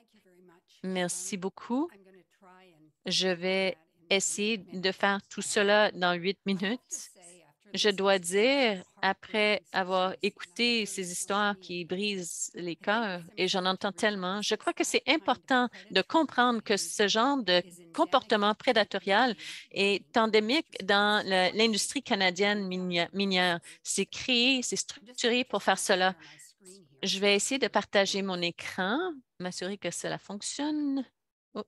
Merci beaucoup. Je vais essayer de faire tout cela dans 8 minutes. je dois dire, après avoir écouté ces histoires qui brisent les cœurs, et j'en entends tellement, je crois que c'est important de comprendre que ce genre de comportement prédatorial est endémique dans l'industrie canadienne minière. C'est créé, c'est structuré pour faire cela. Je vais essayer de partager mon écran, m'assurer que cela fonctionne. Oh.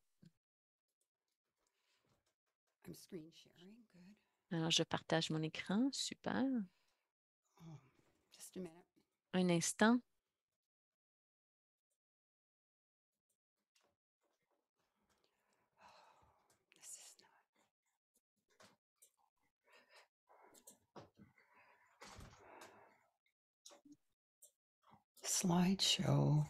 Alors, je partage mon écran. Super. Un instant. Slideshow.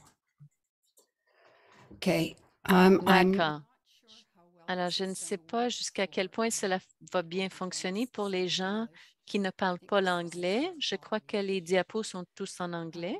OK. D'accord. Alors, je ne sais pas jusqu'à quel point cela va bien fonctionner pour les gens qui ne parlent pas l'anglais. Je crois que les diapos sont tous en anglais.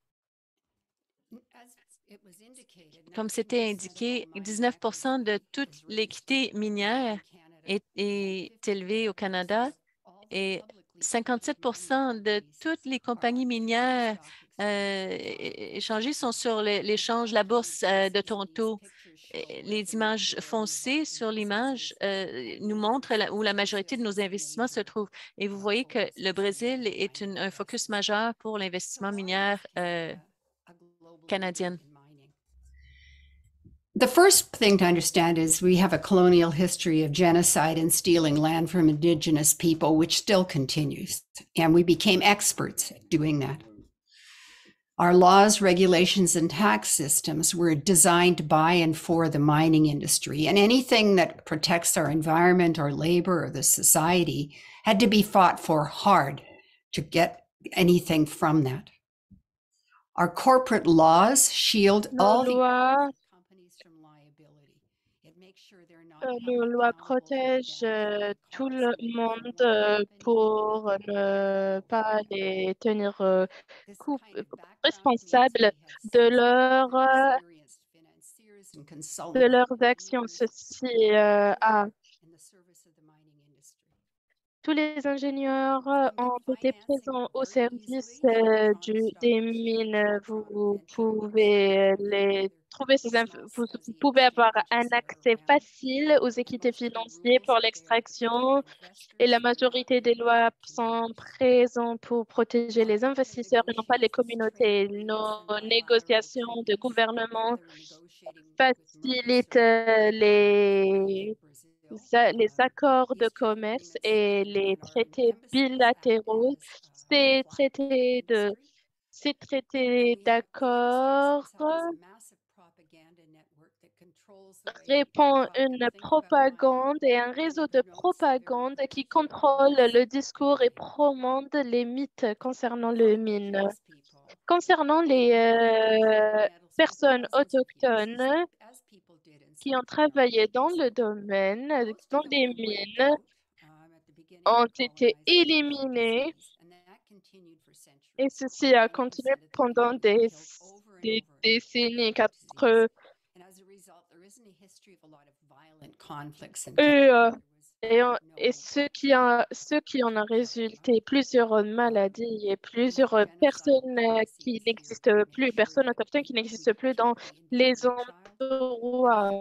Comme c'était indiqué, 19 de toute l'équité minière est élevée au Canada et 57 de toutes les compagnies minières échangées sont sur l'échange, la bourse de Toronto. Les images foncées sur l'image nous montrent où la majorité de nos investissements se trouvent. Et vous voyez que le Brésil est un focus majeur pour l'investissement minier canadien. The first thing to understand is we have a colonial history of genocide and stealing land from Indigenous people, which still continues. And we became experts at doing that. Our laws, regulations, and tax systems were designed by and for the mining industry. And anything that protects our environment, our labor, or the society had to be fought for hard to get anything from that. Our corporate laws shield all the companies from liability. It makes sure they're not Nos lois protègent tout le monde pour ne pas les tenir responsables de leurs actions. Ceci a tous les ingénieurs ont été présents au service des mines. Vous pouvez les trouver vous pouvez avoir un accès facile aux équités financiers pour l'extraction et la majorité des lois sont présentes pour protéger les investisseurs et non pas les communautés. Nos négociations de gouvernement facilitent les accords de commerce et les traités bilatéraux. Ces traités d'accord répondent une propagande et un réseau de propagande qui contrôle le discours et promonde les mythes concernant le mine. Concernant les personnes autochtones qui ont travaillé dans le domaine, dans les mines, ont été éliminés et ceci a continué pendant des décennies. Et ce qui en a résulté, plusieurs maladies et plusieurs personnes qui n'existent plus, personnes autochtones qui n'existent plus dans les endroits.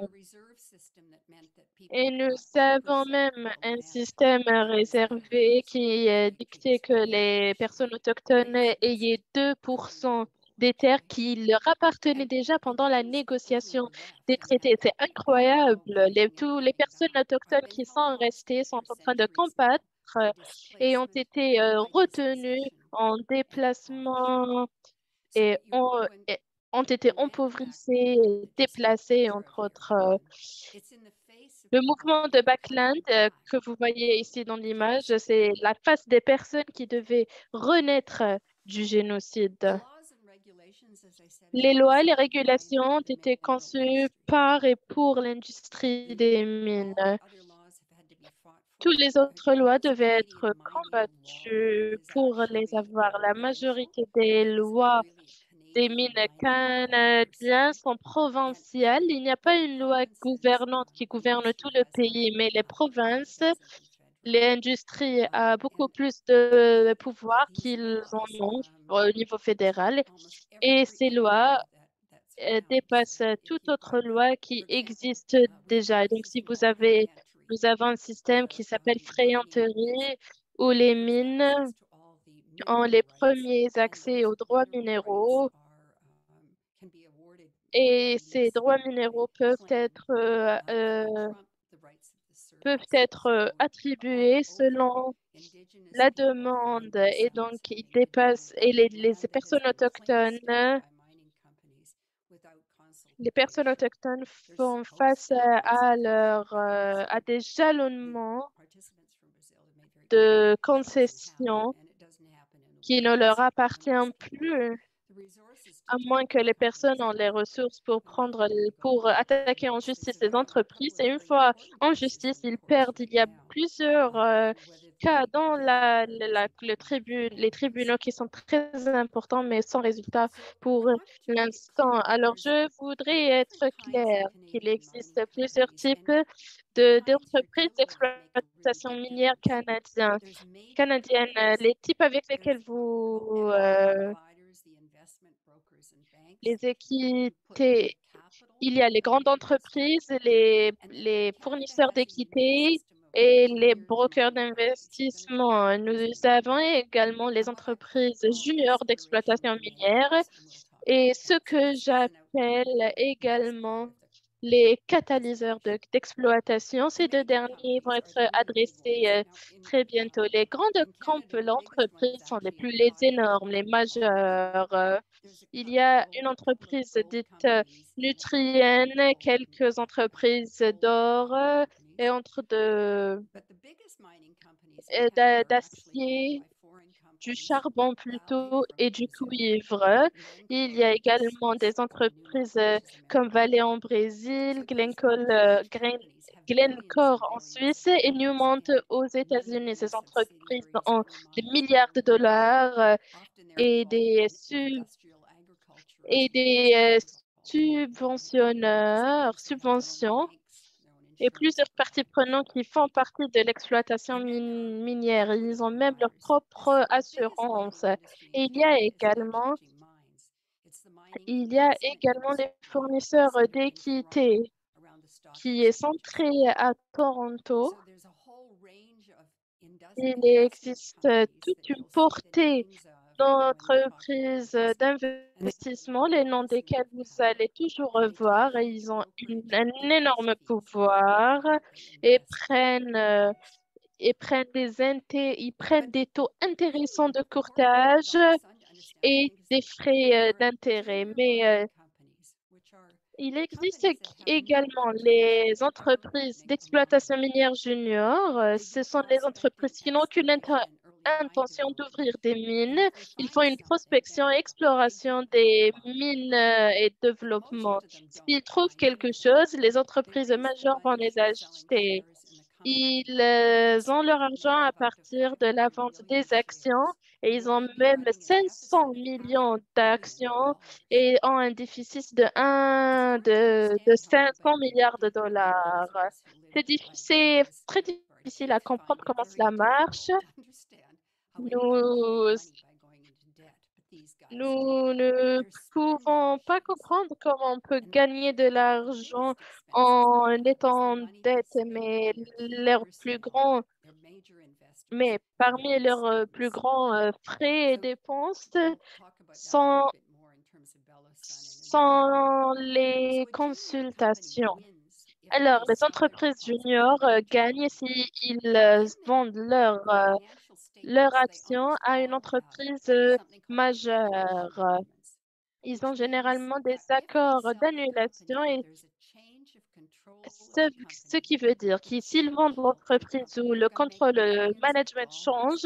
Et nous avons même un système réservé qui dictait que les personnes autochtones aient 2% des terres qui leur appartenaient déjà pendant la négociation des traités. C'est incroyable. Toutes les personnes autochtones qui sont restées sont en train de combattre et ont été retenues en déplacement et ont été empauvrissées et déplacées, entre autres. Le mouvement de Backland que vous voyez ici dans l'image, c'est la face des personnes qui devaient renaître du génocide. Les lois et les régulations ont été conçues par et pour l'industrie des mines. Toutes les autres lois devaient être combattues pour les avoir. La majorité des lois des mines canadiennes sont provinciales. Il n'y a pas une loi gouvernante qui gouverne tout le pays, mais les provinces l'industrie a beaucoup plus de pouvoir qu'ils en ont au niveau fédéral et ces lois dépassent toute autre loi qui existe déjà. Donc, si nous avons un système qui s'appelle Free où les mines ont les premiers accès aux droits minéraux et ces droits minéraux peuvent être attribués selon la demande et donc ils dépassent et les personnes autochtones font face à des jalonnements de concessions qui ne leur appartiennent plus, à moins que les personnes ont les ressources pour attaquer en justice les entreprises. Et une fois en justice, ils perdent. Il y a plusieurs cas dans les tribunaux qui sont très importants, mais sans résultat pour l'instant. Alors, je voudrais être claire qu'il existe plusieurs types d'entreprises d'exploitation minière canadiennes. Les types avec lesquels les équités, il y a les grandes entreprises, les fournisseurs d'équité et les brokers d'investissement. Nous avons également les entreprises juniors d'exploitation minière et ce que j'appelle également les catalyseurs d'exploitation. Ces deux derniers vont être adressés très bientôt. Les grandes l'entreprise sont les énormes, les majeures. Il y a une entreprise dite Nutrien, quelques entreprises d'or et d'acier, du charbon plutôt et du cuivre. Il y a également des entreprises comme Vale en Brésil, Glencore en Suisse et Newmont aux États-Unis. Ces entreprises ont des milliards de dollars et des subventions et plusieurs parties prenantes qui font partie de l'exploitation minière. Ils ont même leur propre assurance. Et il y a également les fournisseurs d'équité qui est centré à Toronto. Il existe toute une portée d'entreprises d'investissement, les noms desquels vous allez toujours revoir. Et ils ont un énorme pouvoir et ils prennent des taux intéressants de courtage et des frais d'intérêt. Mais il existe également les entreprises d'exploitation minière junior. Ce sont les entreprises qui n'ont aucune intention d'ouvrir des mines. Ils font une prospection, exploration des mines et développement. S'ils trouvent quelque chose, les entreprises majeures vont les acheter. Ils ont leur argent à partir de la vente des actions et ils ont même 500 millions d'actions et ont un déficit de 500 milliards de dollars. C'est très difficile à comprendre comment cela marche. Nous ne pouvons pas comprendre comment on peut gagner de l'argent en étant en dette, mais parmi leurs plus grands frais et dépenses sont les consultations. Alors, les entreprises juniors gagnent s'ils vendent leur action à une entreprise majeure. Ils ont généralement des accords d'annulation et ce qui veut dire que s'ils vendent l'entreprise ou le contrôle, le management change,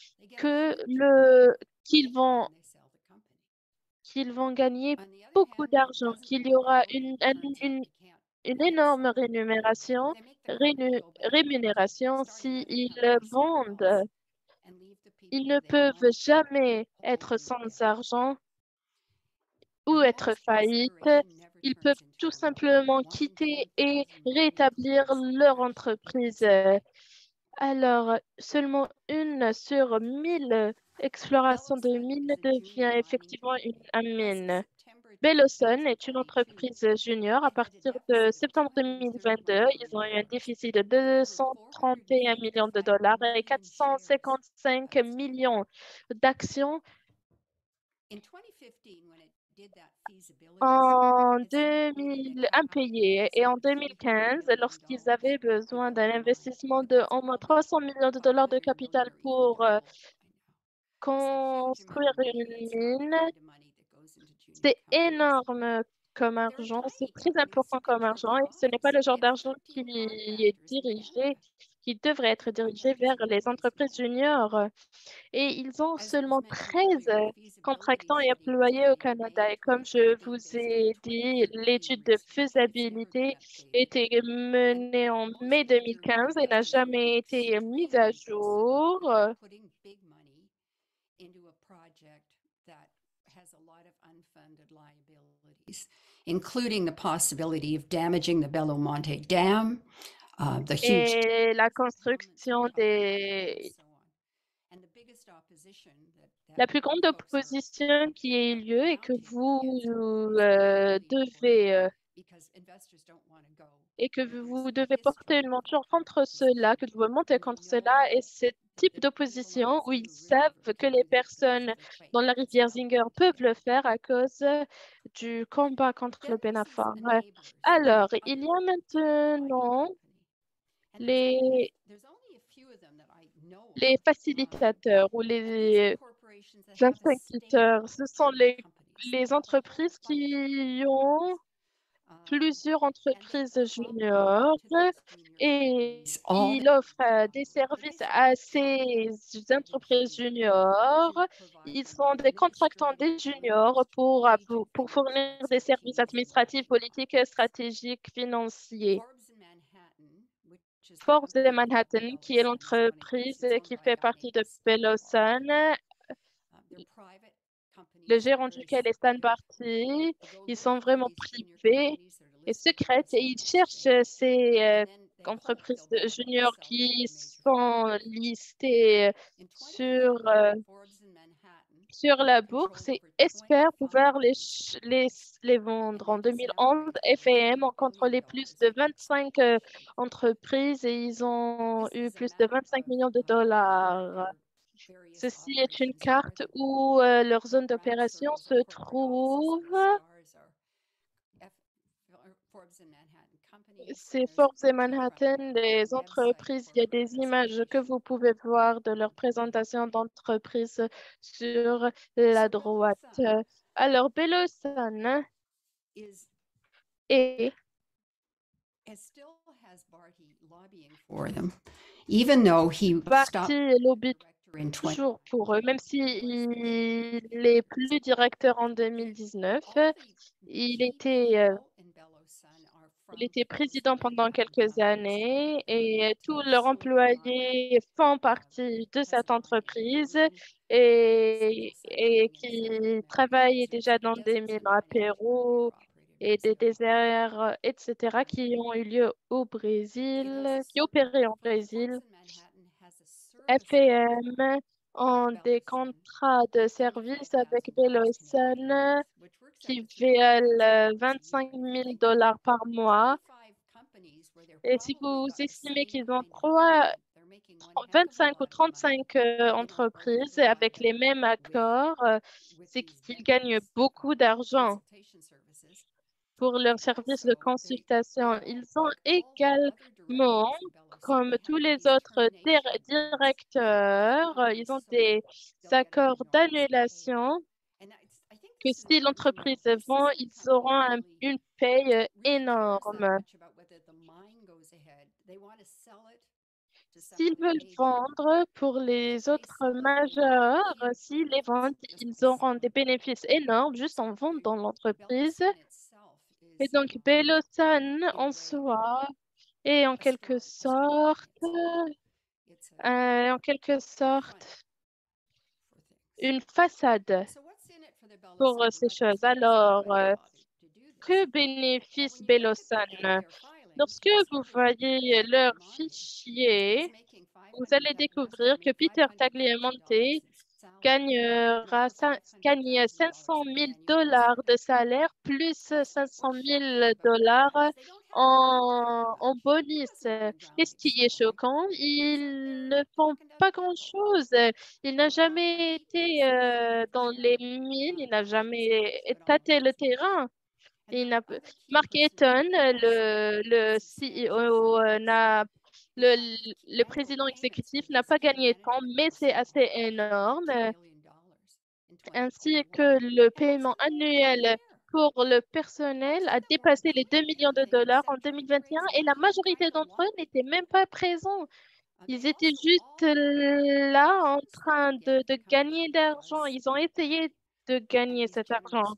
qu'ils vont gagner beaucoup d'argent, qu'il y aura une énorme rémunération s'ils vendent. Ils ne peuvent jamais être sans argent ou être faillite. Ils peuvent tout simplement quitter et rétablir leur entreprise. Alors, seulement une sur 1000 explorations de mines devient effectivement un mine. Belloson est une entreprise junior. À partir de septembre 2022, ils ont eu un déficit de 231 millions de dollars et 455 millions d'actions en 2000 impayés. Et en 2015, lorsqu'ils avaient besoin d'un investissement de au moins 300 millions de dollars de capital pour construire une mine, c'est énorme comme argent, c'est très important comme argent et ce n'est pas le genre d'argent qui est dirigé, qui devrait être dirigé vers les entreprises juniors. Et ils ont seulement 13 contractants et employés au Canada. Et comme je vous ai dit, l'étude de faisabilité était menée en mai 2015 et n'a jamais été mise à jour. Including the possibility of damaging the Belo Monte Dam, the huge Et la construction des... La plus grande opposition qui a eu lieu et que vous devez porter une monture contre cela, que vous devez monter contre cela, et ce type d'opposition où ils savent que les personnes dans la rivière Zinger peuvent le faire à cause du combat contre le Benafar. Alors, il y a maintenant les facilitateurs ou les instituteurs. Ce sont les entreprises qui ont plusieurs entreprises juniors et ils offrent des services à ces entreprises juniors. Ils sont des contractants des juniors pour fournir des services administratifs, politiques, stratégiques, financiers. Forbes et Manhattan, qui est l'entreprise qui fait partie de Belloson, le gérant duquel est Stan Barty, ils sont vraiment privés et secrètes et ils cherchent ces entreprises juniors qui sont listées sur la bourse et espèrent pouvoir les vendre. En 2011, FAM ont contrôlé plus de 25 entreprises et ils ont eu plus de 25 millions de dollars. Ceci est une carte où leur zone d'opération se trouve. C'est Forbes et Manhattan, les entreprises. Il y a des images que vous pouvez voir de leur présentation d'entreprise sur la droite. Alors, Belloson et Barty lobby toujours pour eux, même s'il n'est plus directeur en 2019. Il était président pendant quelques années et tous leurs employés font partie de cette entreprise et qui travaillent déjà dans des mines à Pérou et des déserts, etc., qui ont eu lieu au Brésil, qui opéraient au Brésil. FAM ont des contrats de service avec Belloson qui valent 25 000 dollars par mois. Et si vous estimez qu'ils ont 25 ou 35 entreprises avec les mêmes accords, c'est qu'ils gagnent beaucoup d'argent pour leurs services de consultation. Ils ont également, comme tous les autres directeurs, ils ont des accords d'annulation que si l'entreprise vend, ils auront une paye énorme. S'ils veulent vendre pour les autres majeurs, s'ils les vendent, ils auront des bénéfices énormes juste en vendant l'entreprise. Et donc, Belloson en soi est en quelque sorte une façade pour ces choses. Alors, que bénéficie Belloson? Lorsque vous voyez leur fichier, vous allez découvrir que Peter Tagliamonte gagne 500 000 dollars de salaire plus 500 000 dollars en bonus. Et ce qui est choquant, ils ne font pas grand-chose. Il n'a jamais été dans les mines, il n'a jamais tâté le terrain. Il n'a... Mark Eaton, le CEO, le président exécutif n'a pas gagné tant, mais c'est assez énorme, ainsi que le paiement annuel pour le personnel a dépassé les 2 millions de dollars en 2021 et la majorité d'entre eux n'étaient même pas présents. Ils étaient juste là en train de gagner d'argent. Ils ont essayé de gagner cet argent.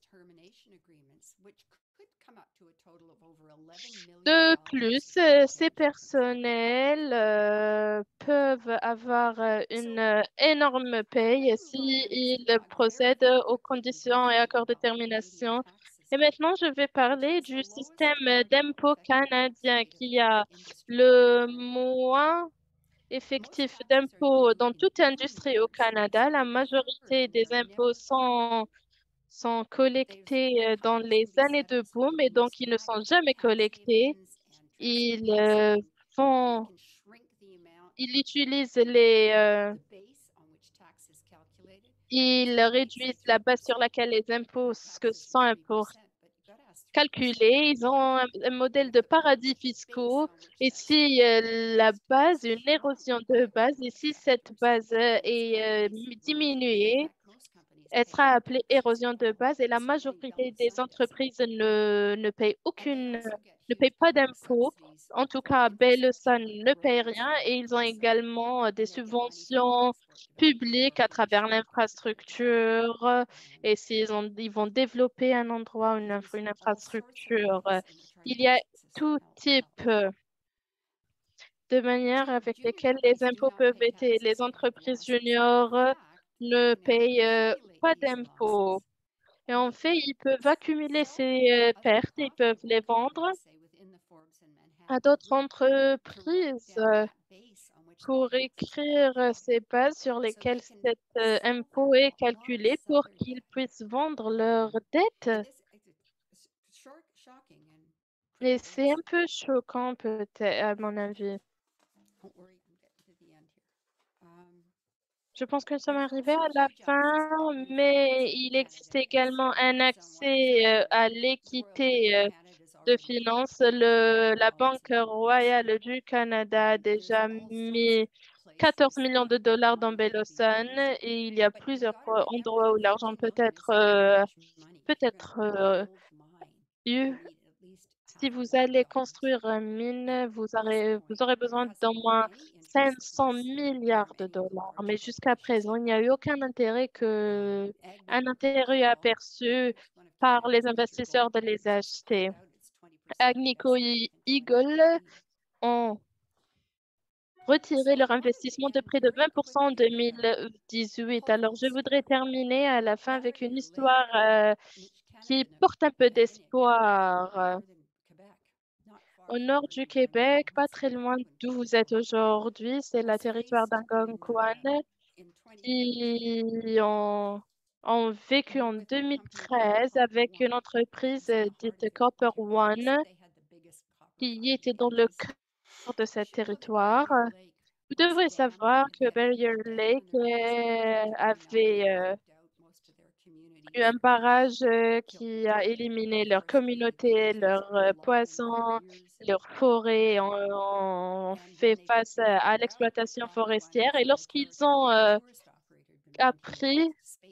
De plus, ces personnels peuvent avoir une énorme paye s'ils procèdent aux conditions et accords de termination. Et maintenant, je vais parler du système d'impôt canadien qui a le moins effectif d'impôts dans toute industrie au Canada. La majorité des impôts sont collectés dans les années de boom et donc ils ne sont jamais collectés. Ils font, ils utilisent ils réduisent la base sur laquelle les impôts sont calculés. Ils ont un modèle de paradis fiscaux. Et si la base, une érosion de base, et si cette base est diminuée, elle sera appelée érosion de base et la majorité des entreprises ne payent pas d'impôts. En tout cas, Belleson ne paye rien et ils ont également des subventions publiques à travers l'infrastructure. Et ils vont développer un endroit, une infrastructure, il y a tout type de manières avec lesquelles les impôts peuvent être. Les entreprises juniors ne payent pas d'impôts. Et en fait, ils peuvent accumuler ces pertes, ils peuvent les vendre à d'autres entreprises pour écrire ces bases sur lesquelles cet impôt est calculé pour qu'ils puissent vendre leurs dettes. Et c'est un peu choquant, peut-être, à mon avis. Je pense que nous sommes arrivés à la fin, mais il existe également un accès à l'équité de finances. La Banque royale du Canada a déjà mis 14 millions de dollars dans Belloson et il y a plusieurs endroits où l'argent peut être eu. Si vous allez construire une mine, vous aurez besoin d'au moins 500 milliards de dollars. Mais jusqu'à présent, il n'y a eu aucun un intérêt aperçu par les investisseurs de les acheter. Agnico Eagle ont retiré leur investissement de près de 20% en 2018. Alors, je voudrais terminer à la fin avec une histoire qui porte un peu d'espoir. Au nord du Québec, pas très loin d'où vous êtes aujourd'hui, c'est le territoire d'Algonquin qui ont vécu en 2013 avec une entreprise dite Copper One qui était dans le cœur de ce territoire. Vous devrez savoir que Barrier Lake avait eu un barrage qui a éliminé leur communauté, leurs poissons, leurs forêts, ont fait face à l'exploitation forestière. Et lorsqu'ils ont appris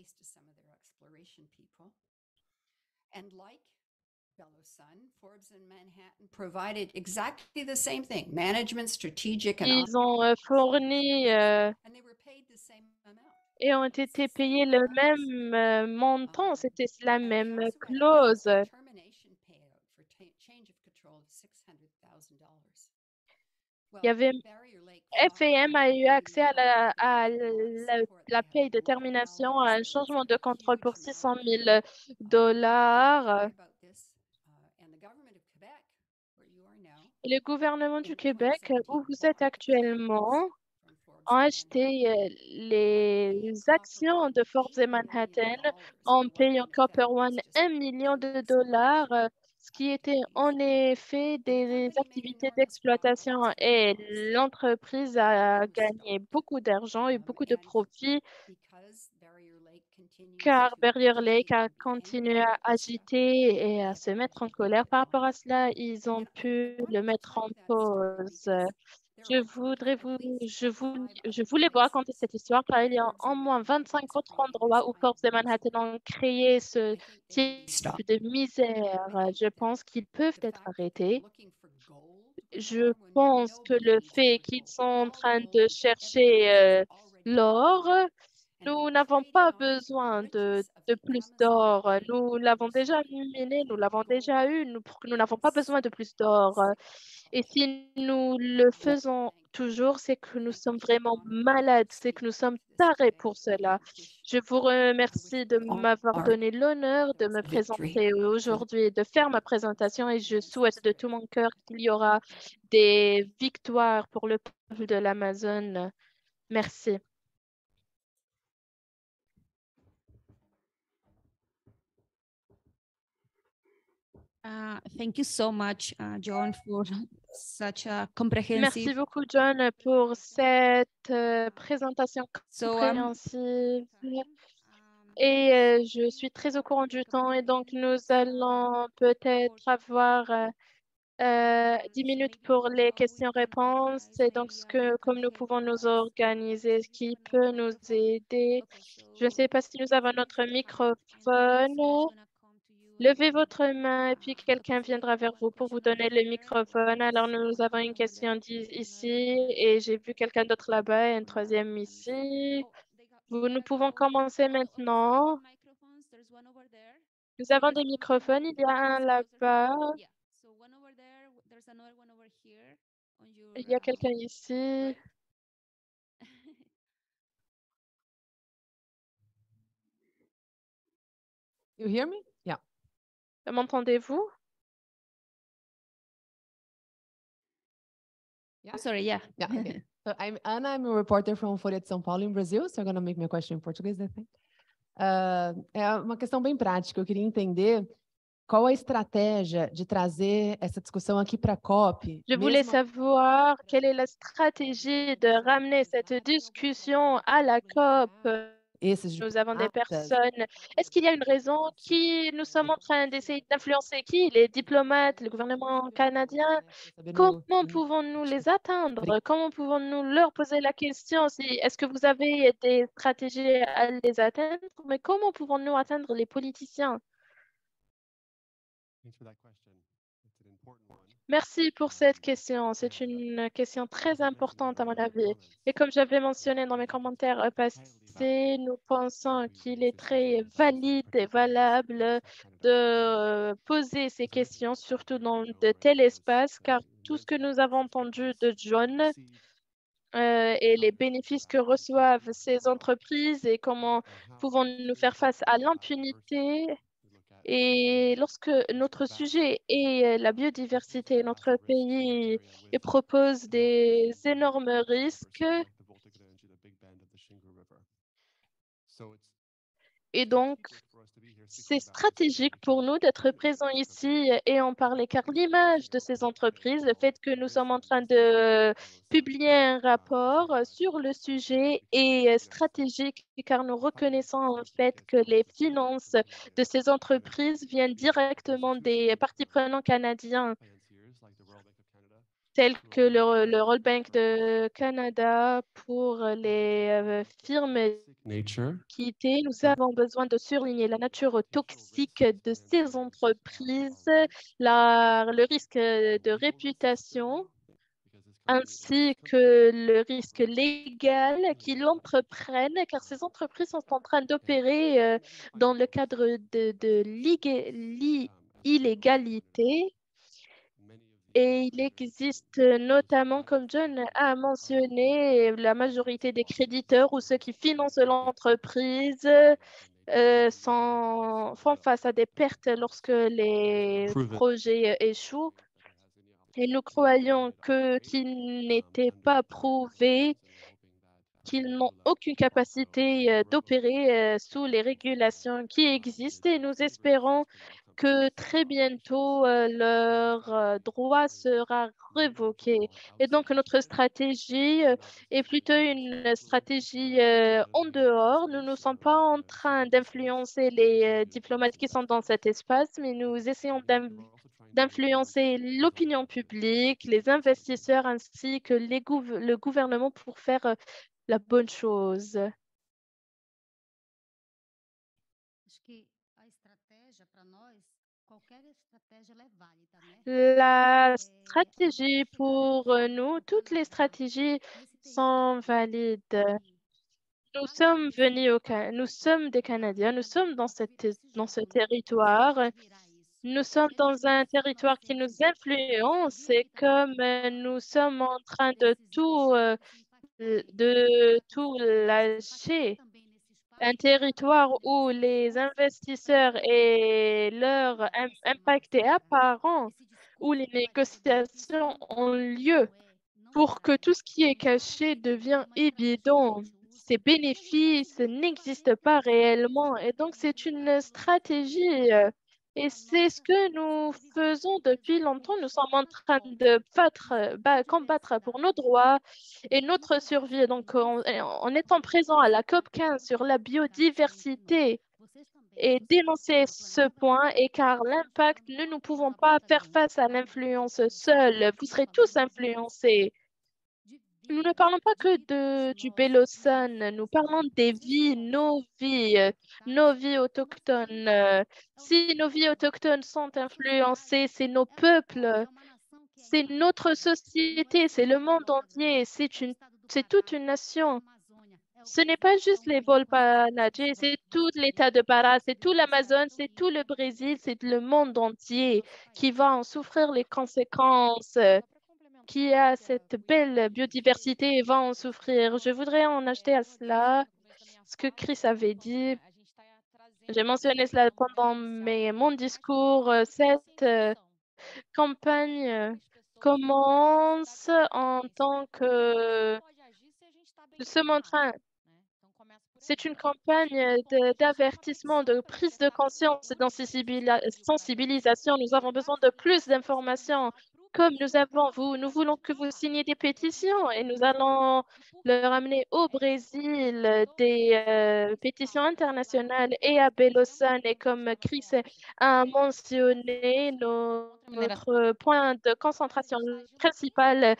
provided exactly the same thing, management, strategic, and ils ont fourni et ont été payés le même montant, c'était la même clause. Il y avait FAM a eu accès à la paye de termination, à un changement de contrôle pour 600 000 dollars. Et le gouvernement du Québec, où vous êtes actuellement, ont acheté les actions de Forbes et Manhattan en payant Copper One $1 million, ce qui était en effet des activités d'exploitation. Et l'entreprise a gagné beaucoup d'argent et beaucoup de profits car Barrier Lake a continué à agiter et à se mettre en colère. Par rapport à cela, ils ont pu le mettre en pause. Je voulais vous raconter cette histoire car il y a au moins 25 autres endroits où Forbes et Manhattan ont créé ce type de misère. Je pense qu'ils peuvent être arrêtés. Je pense que le fait qu'ils sont en train de chercher l'or, nous n'avons pas besoin de plus d'or. Nous l'avons déjà miné, nous l'avons déjà eu. Nous n'avons pas besoin de plus d'or. Et si nous le faisons toujours, c'est que nous sommes vraiment malades, c'est que nous sommes tarés pour cela. Je vous remercie de m'avoir donné l'honneur de me présenter aujourd'hui, de faire ma présentation et je souhaite de tout mon cœur qu'il y aura des victoires pour le peuple de l'Amazone. Merci. Thank you so much, John, for such a comprehensive. Merci beaucoup, John, pour cette présentation compréhensive. Et je suis très au courant du temps et donc nous allons peut-être avoir 10 minutes pour les questions-réponses. Et donc, comme nous pouvons nous organiser, qui peut nous aider? Je ne sais pas si nous avons notre microphone. Levez votre main et puis quelqu'un viendra vers vous pour vous donner le microphone. Alors, nous avons une question ici et j'ai vu quelqu'un d'autre là-bas et une troisième ici. Nous pouvons commencer maintenant. Nous avons des microphones. Il y a un là-bas. Il y a quelqu'un ici. You hear me? Yeah. M'entendez-vous? Yeah. Sorry, yeah. Yeah. Okay. So I'm Ana. I'm a reporter from Folha de São Paulo in Brazil. So I'm going to make my question in Portuguese, I think. É uma questão bem prática. Eu queria entender qual a estratégia de trazer essa discussão aqui para a COP. Je voulais savoir quelle est la stratégie de ramener cette discussion à la COP. Nous avons des personnes. Est-ce qu'il y a une raison qui nous sommes en train d'essayer d'influencer qui? Les diplomates, le gouvernement canadien? Comment pouvons-nous les atteindre? Comment pouvons-nous leur poser la question? Est-ce que vous avez des stratégies à les atteindre? Mais comment pouvons-nous atteindre les politiciens? Merci pour cette question. C'est une question très importante à mon avis. Et comme j'avais mentionné dans mes commentaires passés, nous pensons qu'il est très valide et valable de poser ces questions, surtout dans de tels espaces, car tout ce que nous avons entendu de John et les bénéfices que reçoivent ces entreprises et comment pouvons-nous faire face à l'impunité. Et lorsque notre sujet est la biodiversité, notre pays propose des énormes risques. Et donc, c'est stratégique pour nous d'être présents ici et en parler, car l'image de ces entreprises, le fait que nous sommes en train de publier un rapport sur le sujet est stratégique, car nous reconnaissons en fait que les finances de ces entreprises viennent directement des parties prenantes canadiens, tels que le World Bank de Canada pour les firmes quittées. Nous avons besoin de surligner la nature toxique de ces entreprises, le risque de réputation, ainsi que le risque légal qu'ils entreprennent, car ces entreprises sont en train d'opérer dans le cadre de l'illégalité. Et il existe notamment, comme John a mentionné, la majorité des créditeurs ou ceux qui financent l'entreprise font face à des pertes lorsque les projets échouent. Et nous croyons qu'il n'était pas prouvé qu'ils n'ont aucune capacité d'opérer sous les régulations qui existent et nous espérons que très bientôt leur droit sera révoqué. Et donc notre stratégie est plutôt une stratégie en dehors. Nous ne sommes pas en train d'influencer les diplomates qui sont dans cet espace, mais nous essayons d'influencer l'opinion publique, les investisseurs ainsi que le gouvernement pour faire la bonne chose. La stratégie pour nous, toutes les stratégies sont valides. Nous sommes venus nous sommes des Canadiens, nous sommes dans ce territoire. Nous sommes dans un territoire qui nous influence et comme nous sommes en train de tout lâcher, un territoire où les investisseurs et leur impact est apparent, où les négociations ont lieu pour que tout ce qui est caché devient évident. Ces bénéfices n'existent pas réellement et donc c'est une stratégie et c'est ce que nous faisons depuis longtemps. Nous sommes en train de combattre pour nos droits et notre survie. Donc en étant présent à la COP 15 sur la biodiversité, et dénoncer ce point et car l'impact, nous ne pouvons pas faire face à l'influence seule. Vous serez tous influencés. Nous ne parlons pas que du Bélosson, nous parlons des vies, nos vies autochtones. Si nos vies autochtones sont influencées, c'est nos peuples, c'est notre société, c'est le monde entier, c'est toute une nation. Ce n'est pas juste les vols panagés, c'est tout l'État de Pará, c'est tout l'Amazone, c'est tout le Brésil, c'est le monde entier qui va en souffrir les conséquences, qui a cette belle biodiversité et va en souffrir. Je voudrais en ajouter à cela ce que Chris avait dit. J'ai mentionné cela pendant mon discours. Cette campagne commence en tant que nous sommes en train. C'est une campagne d'avertissement, de prise de conscience et de sensibilisation. Nous avons besoin de plus d'informations. Comme nous voulons que vous signiez des pétitions et nous allons leur amener au Brésil des pétitions internationales et à Bélosson. Et comme Chris a mentionné, notre point de concentration principal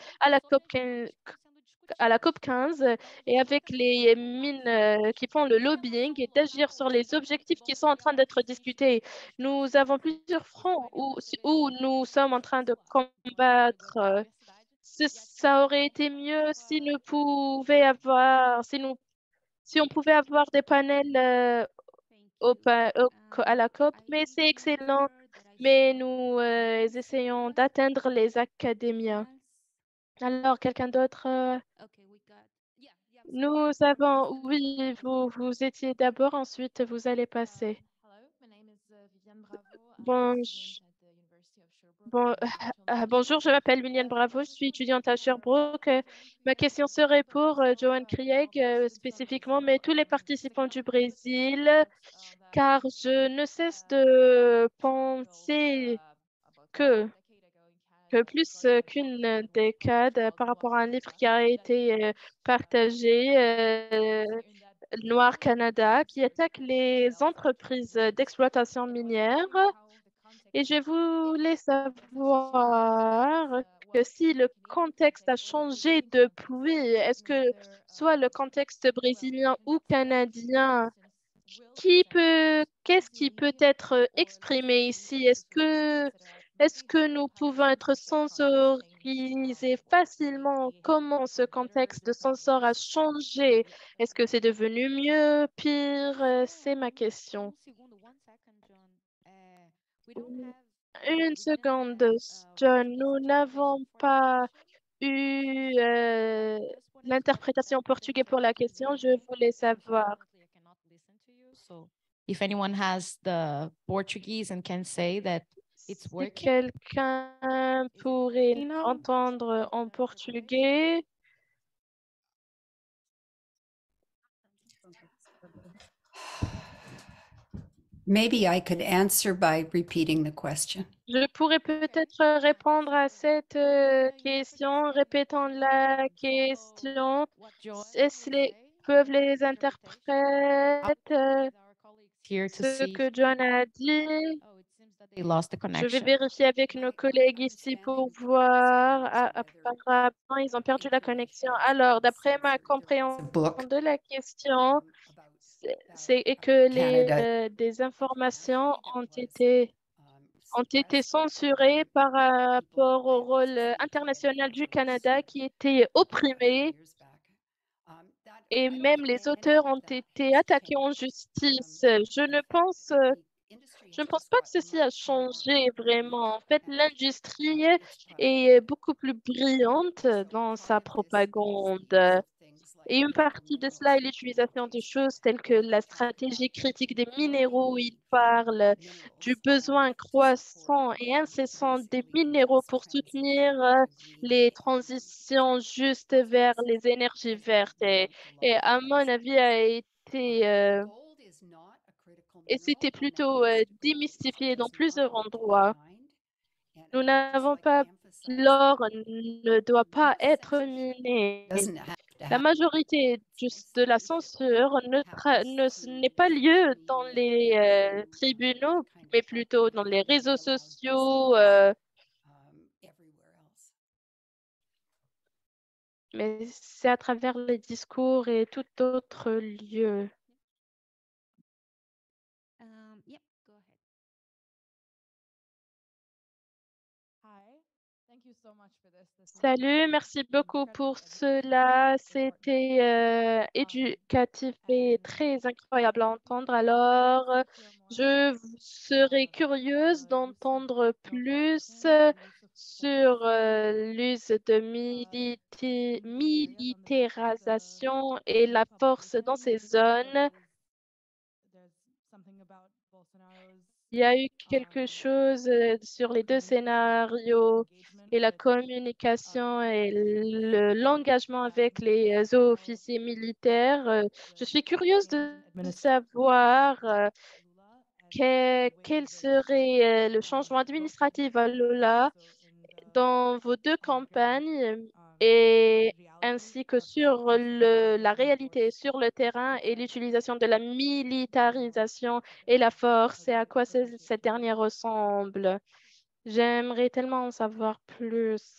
à la COP 15 et avec les mines qui font le lobbying et d'agir sur les objectifs qui sont en train d'être discutés. Nous avons plusieurs fronts où nous sommes en train de combattre. Ça aurait été mieux si si on pouvait avoir des panels à la COP, mais c'est excellent. Mais nous essayons d'atteindre les académiens. Alors, quelqu'un d'autre? Nous avons, oui, vous étiez d'abord, ensuite vous allez passer. Bonjour, je m'appelle Viviane Bravo, je suis étudiante à Sherbrooke. Ma question serait pour Joanne Krieg spécifiquement, mais tous les participants du Brésil, car je ne cesse de penser que plus qu'une décade par rapport à un livre qui a été partagé, Noir Canada, qui attaque les entreprises d'exploitation minière. Et je voulais savoir que si le contexte a changé depuis, est-ce que soit le contexte brésilien ou canadien, qu'est-ce qui peut être exprimé ici? Est-ce que nous pouvons être sensorisés facilement? Comment ce contexte de sensor a changé? Est-ce que c'est devenu mieux, pire? C'est ma question. Une seconde, John. Nous n'avons pas eu l'interprétation portugais pour la question. Je voulais savoir. If anyone has the Portuguese and can say that it's Si working. quelqu'un pourrait entendre en portugais. Maybe I could answer by repeating the question. Je pourrais peut-être répondre à cette question en répétant la question. Est-ce peuvent les interprètes Here to ce see. que John a dit? Oh, it seems that they lost the Je vais connection. vérifier avec nos collègues ici pour voir. Apparemment, ils ont perdu la connexion. Alors, d'après ma compréhension book de la question, c'est que Canada. des informations ont été censurées par rapport au rôle international du Canada qui était opprimé et même les auteurs ont été attaqués en justice. Je ne pense pas que ceci a changé vraiment. En fait, l'industrie est beaucoup plus brillante dans sa propagande. Et une partie de cela est l'utilisation de choses telles que la stratégie critique des minéraux, où il parle du besoin croissant et incessant des minéraux pour soutenir les transitions justes vers les énergies vertes. Et à mon avis, et c'était plutôt démystifié dans plusieurs endroits. Nous n'avons pas, l'or ne doit pas être miné. La majorité de la censure n'est pas lieu dans les tribunaux, mais plutôt dans les réseaux sociaux, mais c'est à travers les discours et tout autre lieu. Yep, go ahead. Hi, thank you so much for this. Salut, merci beaucoup pour cela. C'était éducatif et très incroyable à entendre. Alors, je serais curieuse d'entendre plus sur l'use de militarisation et la force dans ces zones. Il y a eu quelque chose sur les deux scénarios et la communication et l'engagement avec les officiers militaires. Je suis curieuse de savoir quel serait le changement administratif à Lola dans vos deux campagnes et ainsi que sur la réalité sur le terrain et l'utilisation de la militarisation et la force et à quoi cette dernière ressemble. J'aimerais tellement en savoir plus.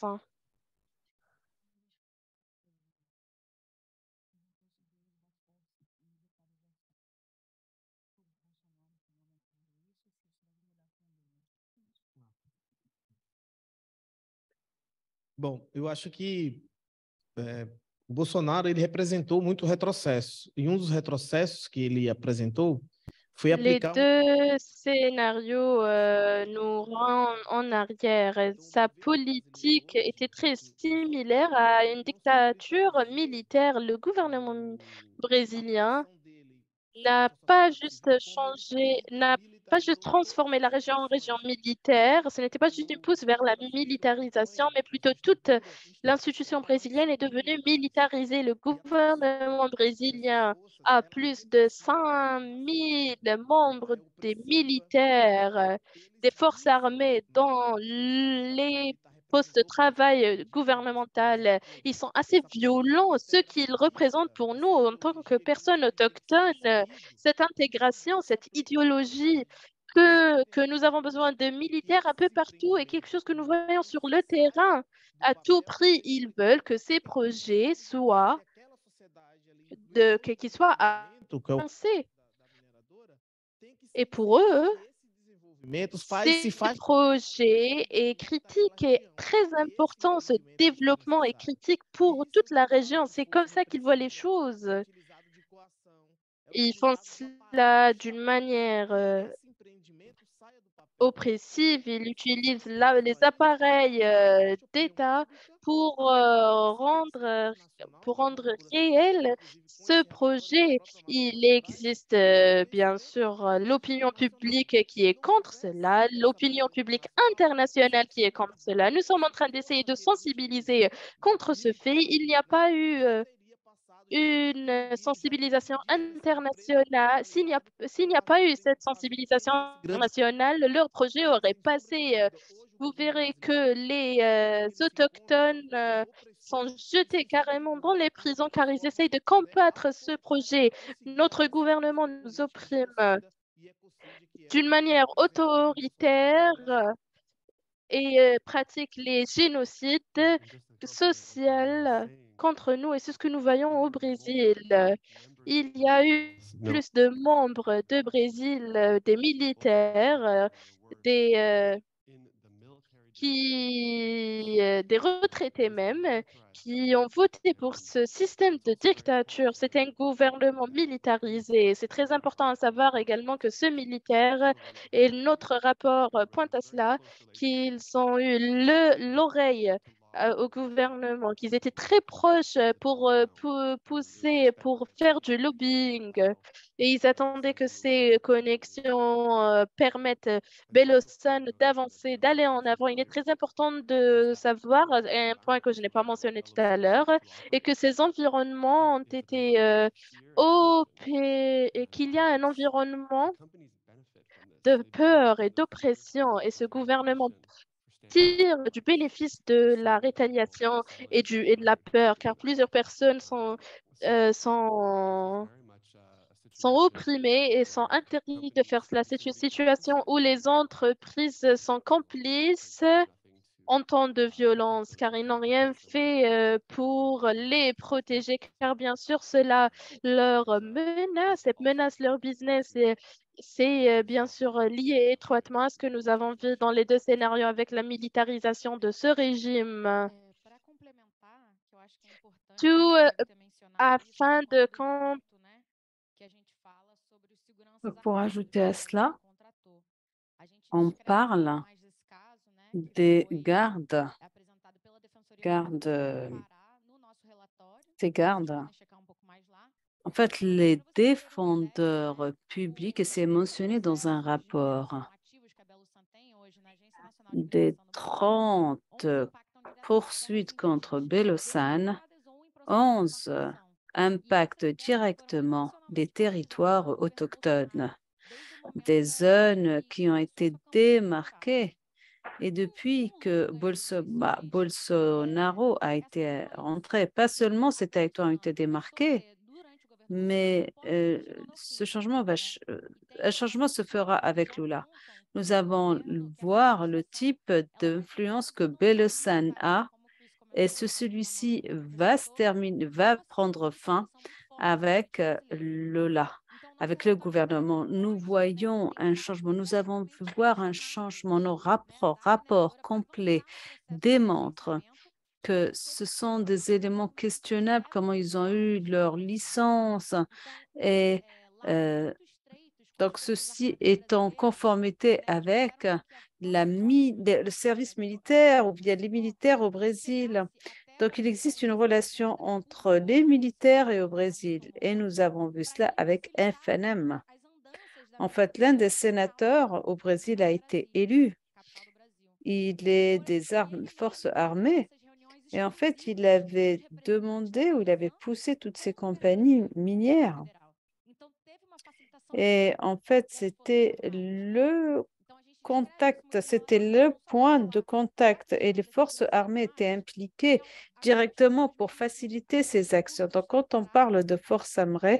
Bom, eu acho que o Bolsonaro ele representou muito retrocesso. E um dos retrocessos que ele apresentou foi Les aplicar deux scénarios nous rendent en arrière. Sa politique était très similaire à une dictature militaire. Le gouvernement brésilien n'a pas juste changé, n'a pas juste transformé la région en région militaire. Ce n'était pas juste une pousse vers la militarisation, mais plutôt toute l'institution brésilienne est devenue militarisée. Le gouvernement brésilien a plus de 5000 membres des militaires, des forces armées dans les postes de travail gouvernemental. Ils sont assez violents, ce qu'ils représentent pour nous en tant que personnes autochtones. Cette intégration, cette idéologie que nous avons besoin de militaires un peu partout est quelque chose que nous voyons sur le terrain. À tout prix, ils veulent que ces projets soient qu'ils soient avancés. Et pour eux, ces projets et critiques est très important. Ce développement est critique pour toute la région. C'est comme ça qu'ils voient les choses. Ils font cela d'une manière oppressive. Ils utilisent les appareils d'État pour rendre réel ce projet. Il existe bien sûr l'opinion publique qui est contre cela, l'opinion publique internationale qui est contre cela. Nous sommes en train d'essayer de sensibiliser contre ce fait. Il n'y a pas eu une sensibilisation internationale, s'il n'y a pas eu cette sensibilisation internationale, leur projet aurait passé. Vous verrez que les autochtones sont jetés carrément dans les prisons car ils essayent de combattre ce projet. Notre gouvernement nous opprime d'une manière autoritaire et pratique les génocides sociaux contre nous. Et c'est ce que nous voyons au Brésil. Il y a eu plus de membres de Brésil, des militaires, des des retraités même, qui ont voté pour ce système de dictature. C'est un gouvernement militarisé. C'est très important à savoir également que ce militaire, et notre rapport pointe à cela, qu'ils ont eu l'oreille au gouvernement, qu'ils étaient très proches pour pousser, pour faire du lobbying. Et ils attendaient que ces connexions permettent Bellossan d'avancer, d'aller en avant. Il est très important de savoir, un point que je n'ai pas mentionné tout à l'heure, et que ces environnements ont été et qu'il y a un environnement de peur et d'oppression, et ce gouvernement tire du bénéfice de la rétaliation et de la peur, car plusieurs personnes sont opprimés et sont interdits de faire cela. C'est une situation où les entreprises sont complices en temps de violence, car ils n'ont rien fait pour les protéger, car bien sûr, cela leur menace leur business. Et c'est bien sûr lié étroitement à ce que nous avons vu dans les deux scénarios avec la militarisation de ce régime. Tout afin de Pour ajouter à cela, on parle des ces gardes. En fait, les défendeurs publics, et c'est mentionné dans un rapport, des 30 poursuites contre Bellossan, 11 impactent directement les territoires autochtones, des zones qui ont été démarquées. Et depuis que Bolsonaro a été rentré, pas seulement ces territoires ont été démarqués, mais un changement se fera avec Lula. Nous allons voir le type d'influence que Bellossan a, et celui-ci va prendre fin avec Lula, avec le gouvernement. Nous voyons un changement, nous avons vu voir un changement. Nos rapports complets démontrent que ce sont des éléments questionnables, comment ils ont eu leur licence. Et donc, ceci est en conformité avec le service militaire ou bien les militaires au Brésil. Donc, il existe une relation entre les militaires et au Brésil. Et nous avons vu cela avec FNM. En fait, l'un des sénateurs au Brésil a été élu. Il est des forces armées. Et en fait, il avait demandé ou il avait poussé toutes ces compagnies minières. Et en fait, c'était le contact, c'était le point de contact et les forces armées étaient impliquées directement pour faciliter ces actions. Donc, quand on parle de forces armées,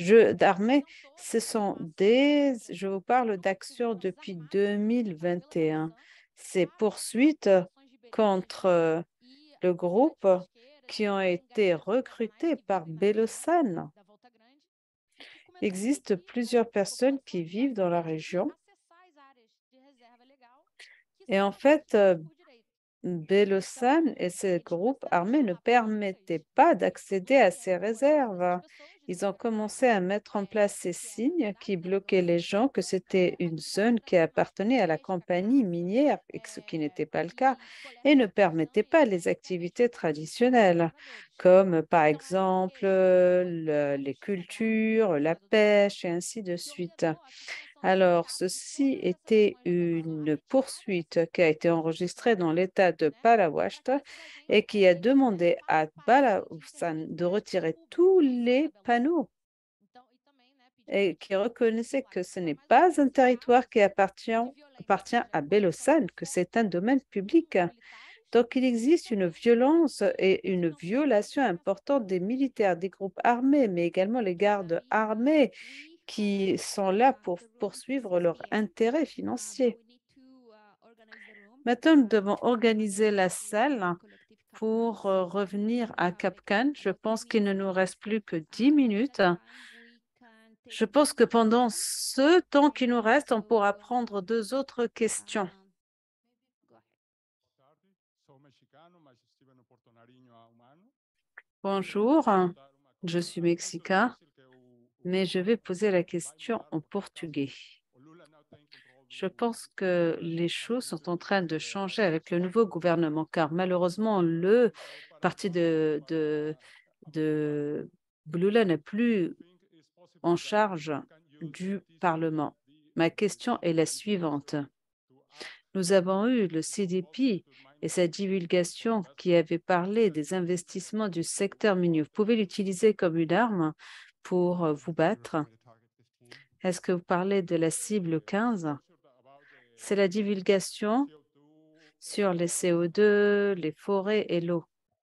je vous parle d'actions depuis 2021. Ces poursuites contre le groupe qui ont été recrutés par Bellossan. Il existe plusieurs personnes qui vivent dans la région. Et en fait, Bellossan et ses groupes armés ne permettaient pas d'accéder à ces réserves. Ils ont commencé à mettre en place ces signes qui bloquaient les gens, que c'était une zone qui appartenait à la compagnie minière, et ce qui n'était pas le cas, et ne permettait pas les activités traditionnelles, comme par exemple les cultures, la pêche et ainsi de suite. Alors, ceci était une poursuite qui a été enregistrée dans l'État de Palawashta et qui a demandé à Balasan de retirer tous les panneaux et qui reconnaissait que ce n'est pas un territoire qui appartient à Belosan, que c'est un domaine public. Donc, il existe une violence et une violation importante des militaires, des groupes armés, mais également les gardes armés qui sont là pour poursuivre leurs intérêts financiers. Maintenant, nous devons organiser la salle pour revenir à Capcan. Je pense qu'il ne nous reste plus que 10 minutes. Je pense que pendant ce temps qui nous reste, on pourra prendre 2 autres questions. Bonjour, je suis mexicain, mais je vais poser la question en portugais. Je pense que les choses sont en train de changer avec le nouveau gouvernement, car malheureusement, le parti de Lula n'est plus en charge du Parlement. Ma question est la suivante. Nous avons eu le CDP et sa divulgation qui avait parlé des investissements du secteur minier. Vous pouvez l'utiliser comme une arme pour vous battre. Est-ce que vous parlez de la cible 15? C'est la divulgation sur les CO2, les forêts et l'eau.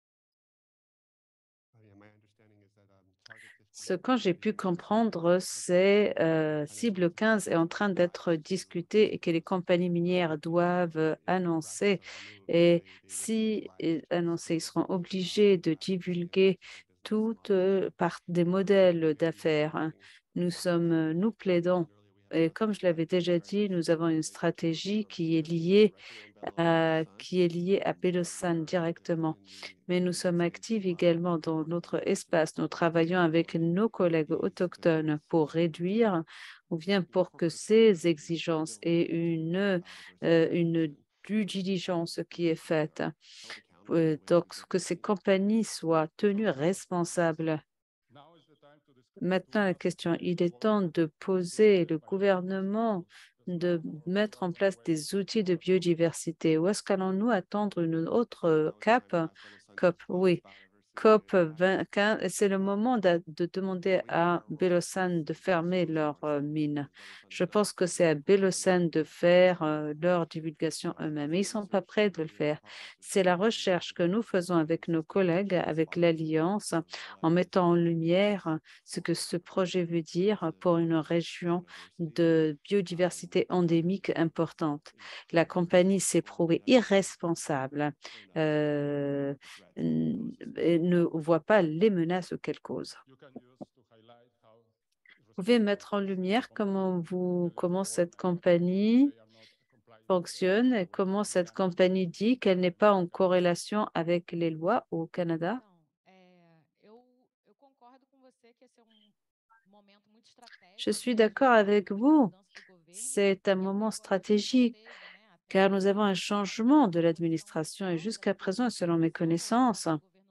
Ce que j'ai pu comprendre, c'est cible 15 est en train d'être discutée et que les compagnies minières doivent annoncer. Et si annoncer, ils seront obligés de divulguer toutes par des modèles d'affaires, hein. Nous plaidons. Et comme je l'avais déjà dit, nous avons une stratégie qui est liée à Pelosan directement. Mais nous sommes actifs également dans notre espace. Nous travaillons avec nos collègues autochtones pour réduire ou bien pour que ces exigences et une due diligence qui est faite. Donc, que ces compagnies soient tenues responsables. Maintenant, la question, il est temps de poser le gouvernement de mettre en place des outils de biodiversité. Ou est-ce qu'allons-nous attendre une autre COP? Oui, COP 25, c'est le moment de demander à Belosan de fermer leurs mines. Je pense que c'est à Belosan de faire leur divulgation eux-mêmes. Ils ne sont pas prêts de le faire. C'est la recherche que nous faisons avec nos collègues, avec l'Alliance, en mettant en lumière ce que ce projet veut dire pour une région de biodiversité endémique importante. La compagnie s'est prouvée irresponsable. Et ne voit pas les menaces qu'elle cause. Vous pouvez mettre en lumière comment cette compagnie fonctionne et comment cette compagnie dit qu'elle n'est pas en corrélation avec les lois au Canada? Je suis d'accord avec vous. C'est un moment stratégique car nous avons un changement de l'administration et jusqu'à présent, selon mes connaissances,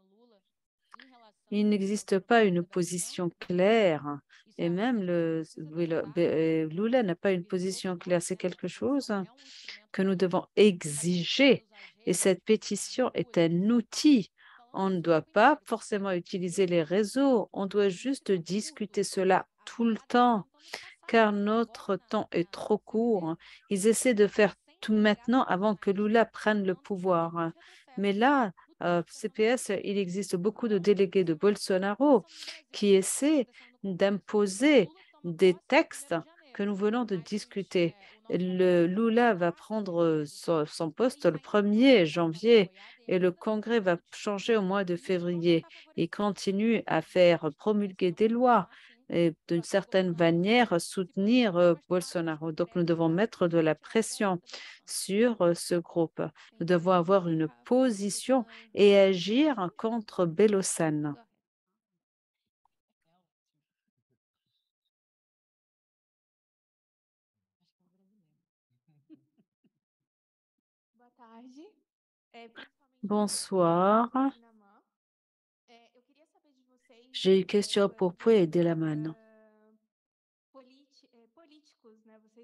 il n'existe pas une position claire et même Lula n'a pas une position claire. C'est quelque chose que nous devons exiger et cette pétition est un outil. On ne doit pas forcément utiliser les réseaux, on doit juste discuter cela tout le temps car notre temps est trop court. Ils essaient de faire tout maintenant avant que Lula prenne le pouvoir. Mais là, CPS, il existe beaucoup de délégués de Bolsonaro qui essaient d'imposer des textes que nous venons de discuter. Lula va prendre son poste le 1er janvier et le Congrès va changer au mois de février. Il continue à faire promulguer des lois et d'une certaine manière soutenir Bolsonaro. Donc, nous devons mettre de la pression sur ce groupe. Nous devons avoir une position et agir contre Belosan. Bonsoir. J'ai une question pour Pouet et Delaman.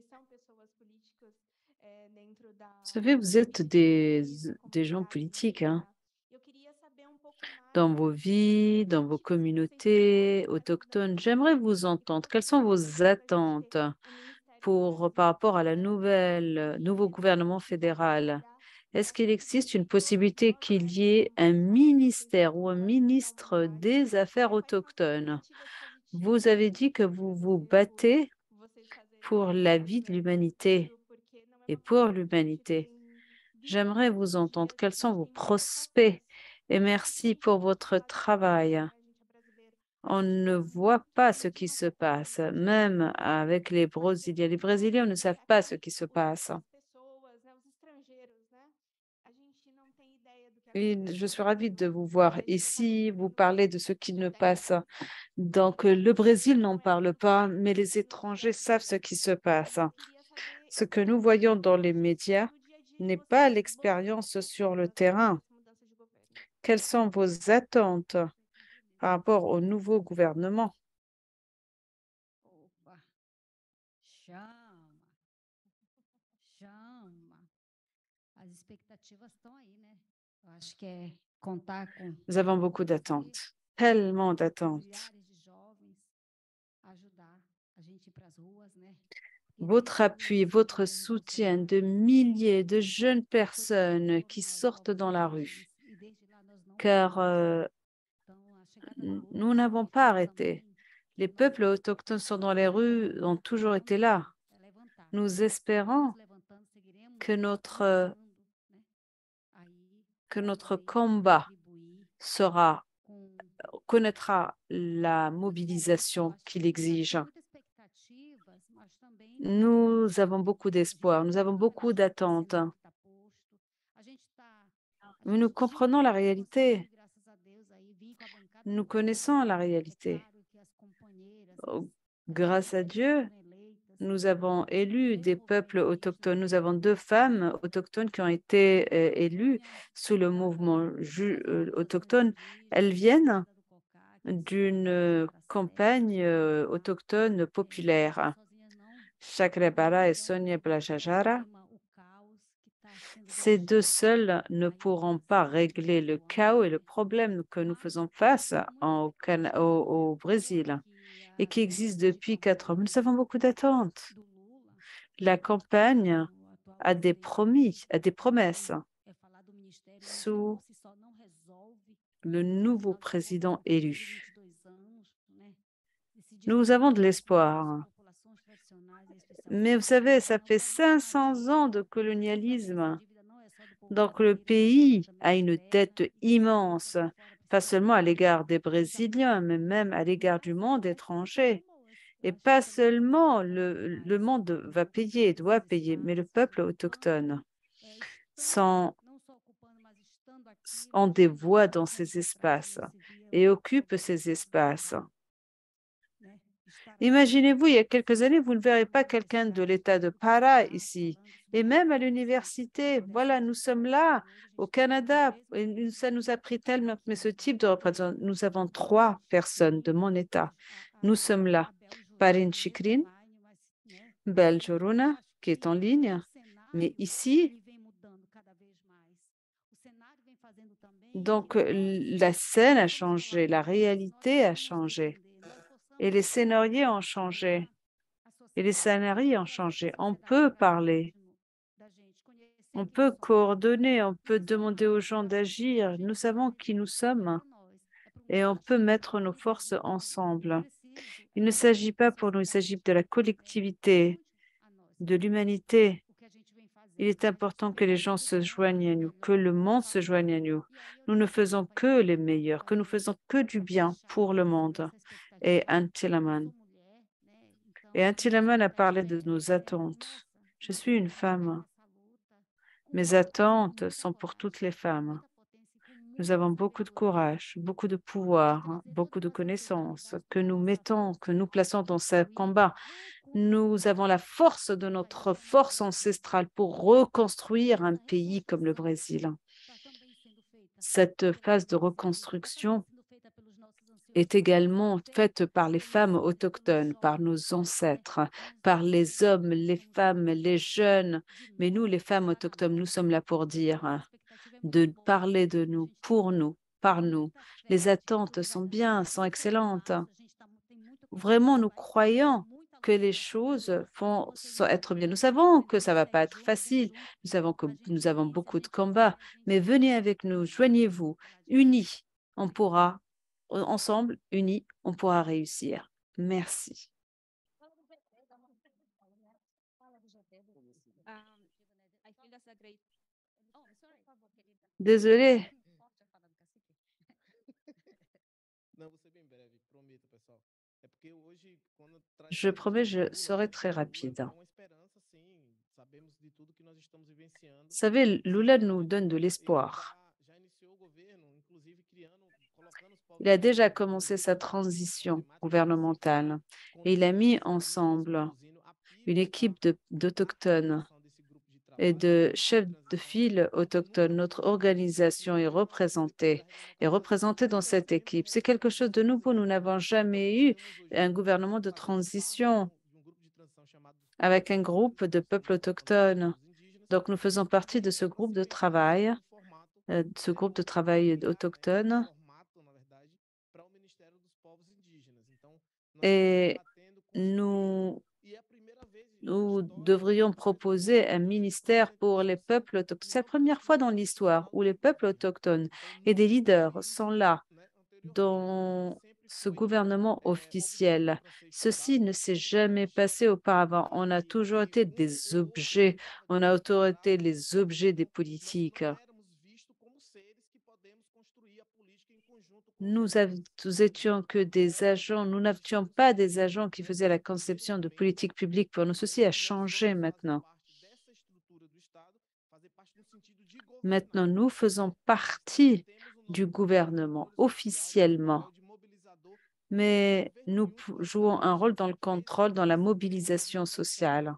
Vous savez, vous êtes des gens politiques, hein, dans vos vies, dans vos communautés autochtones. J'aimerais vous entendre. Quelles sont vos attentes par rapport à nouveau gouvernement fédéral? Est-ce qu'il existe une possibilité qu'il y ait un ministère ou un ministre des Affaires autochtones? Vous avez dit que vous vous battez pour la vie de l'humanité et pour l'humanité. J'aimerais vous entendre. Quels sont vos prospects? Et merci pour votre travail. On ne voit pas ce qui se passe, même avec les Brésiliens. Les Brésiliens ne savent pas ce qui se passe. Et je suis ravie de vous voir ici. Vous parlez de ce qui ne passe. Donc, le Brésil n'en parle pas, mais les étrangers savent ce qui se passe. Ce que nous voyons dans les médias n'est pas l'expérience sur le terrain. Quelles sont vos attentes par rapport au nouveau gouvernement? Opa, chama, chama. As expectativas estão aí, né? Eu acho que é contar com Nous avons beaucoup d'attentes, tellement d'attentes. milhares de jovens ajudar a gente ir para as ruas, né? Votre appui, votre soutien de milliers de jeunes personnes qui sortent dans la rue, car nous n'avons pas arrêté. Les peuples autochtones sont dans les rues, ont toujours été là. Nous espérons que notre combat connaîtra la mobilisation qu'il exige. Nous avons beaucoup d'espoir, nous avons beaucoup d'attentes. Mais nous comprenons la réalité. Nous connaissons la réalité. Grâce à Dieu, nous avons élu des peuples autochtones. Nous avons 2 femmes autochtones qui ont été élues sous le mouvement autochtone. Elles viennent d'une campagne autochtone populaire. Chakrabara et Sonia Blajajara. Ces 2 seules ne pourront pas régler le chaos et le problème que nous faisons face au Brésil et qui existe depuis 4 ans. Nous avons beaucoup d'attentes. La campagne a des promesses sous le nouveau président élu. Nous avons de l'espoir. Mais vous savez, ça fait 500 ans de colonialisme. Donc le pays a une dette immense, pas seulement à l'égard des Brésiliens, mais même à l'égard du monde étranger. Et pas seulement le monde va payer, doit payer, mais le peuple autochtone ont des voix dans ces espaces et occupent ces espaces. Imaginez-vous, il y a quelques années, vous ne verrez pas quelqu'un de l'État de Pará ici. Et même à l'université, voilà, nous sommes là, au Canada. Et ça nous a pris tellement, mais ce type de représentation, nous avons 3 personnes de mon État. Nous sommes là. Parin Chikrin, Bel Joruna, qui est en ligne, mais ici, donc la scène a changé, la réalité a changé. Et les scénarios ont changé. Et les scénarios ont changé. On peut parler. On peut coordonner. On peut demander aux gens d'agir. Nous savons qui nous sommes. Et on peut mettre nos forces ensemble. Il ne s'agit pas pour nous, il s'agit de la collectivité, de l'humanité. Il est important que les gens se joignent à nous, que le monde se joigne à nous. Nous ne faisons que les meilleurs, que nous faisons que du bien pour le monde. Et Antilaman a parlé de nos attentes. Je suis une femme. Mes attentes sont pour toutes les femmes. Nous avons beaucoup de courage, beaucoup de pouvoir, beaucoup de connaissances que nous plaçons dans ce combat. Nous avons la force de notre force ancestrale pour reconstruire un pays comme le Brésil. Cette phase de reconstruction est également faite par les femmes autochtones, par nos ancêtres, par les hommes, les femmes, les jeunes. Mais nous, les femmes autochtones, nous sommes là pour dire, de parler de nous, pour nous, par nous. Les attentes sont bien, sont excellentes. Vraiment, nous croyons que les choses vont être bien. Nous savons que ça ne va pas être facile. Nous savons que nous avons beaucoup de combats, mais venez avec nous, joignez-vous, unis, on pourra, ensemble, unis, on pourra réussir. Merci. Désolée. Je promets, je serai très rapide. Vous savez, Lula nous donne de l'espoir. Il a déjà commencé sa transition gouvernementale et il a mis ensemble une équipe d'autochtones et de chefs de file autochtones. Notre organisation est représentée dans cette équipe. C'est quelque chose de nouveau. Nous n'avons jamais eu un gouvernement de transition avec un groupe de peuples autochtones. Donc, nous faisons partie de ce groupe de travail autochtone. Et nous devrions proposer un ministère pour les peuples autochtones. C'est la première fois dans l'histoire où les peuples autochtones et des leaders sont là dans ce gouvernement officiel. Ceci ne s'est jamais passé auparavant. On a toujours été des objets. On a toujours été les objets des politiques. Nous étions que des agents, nous n'étions pas des agents qui faisaient la conception de politiques publiques pour nous. Ceci a changé maintenant. Maintenant, nous faisons partie du gouvernement officiellement, mais nous jouons un rôle dans le contrôle, dans la mobilisation sociale.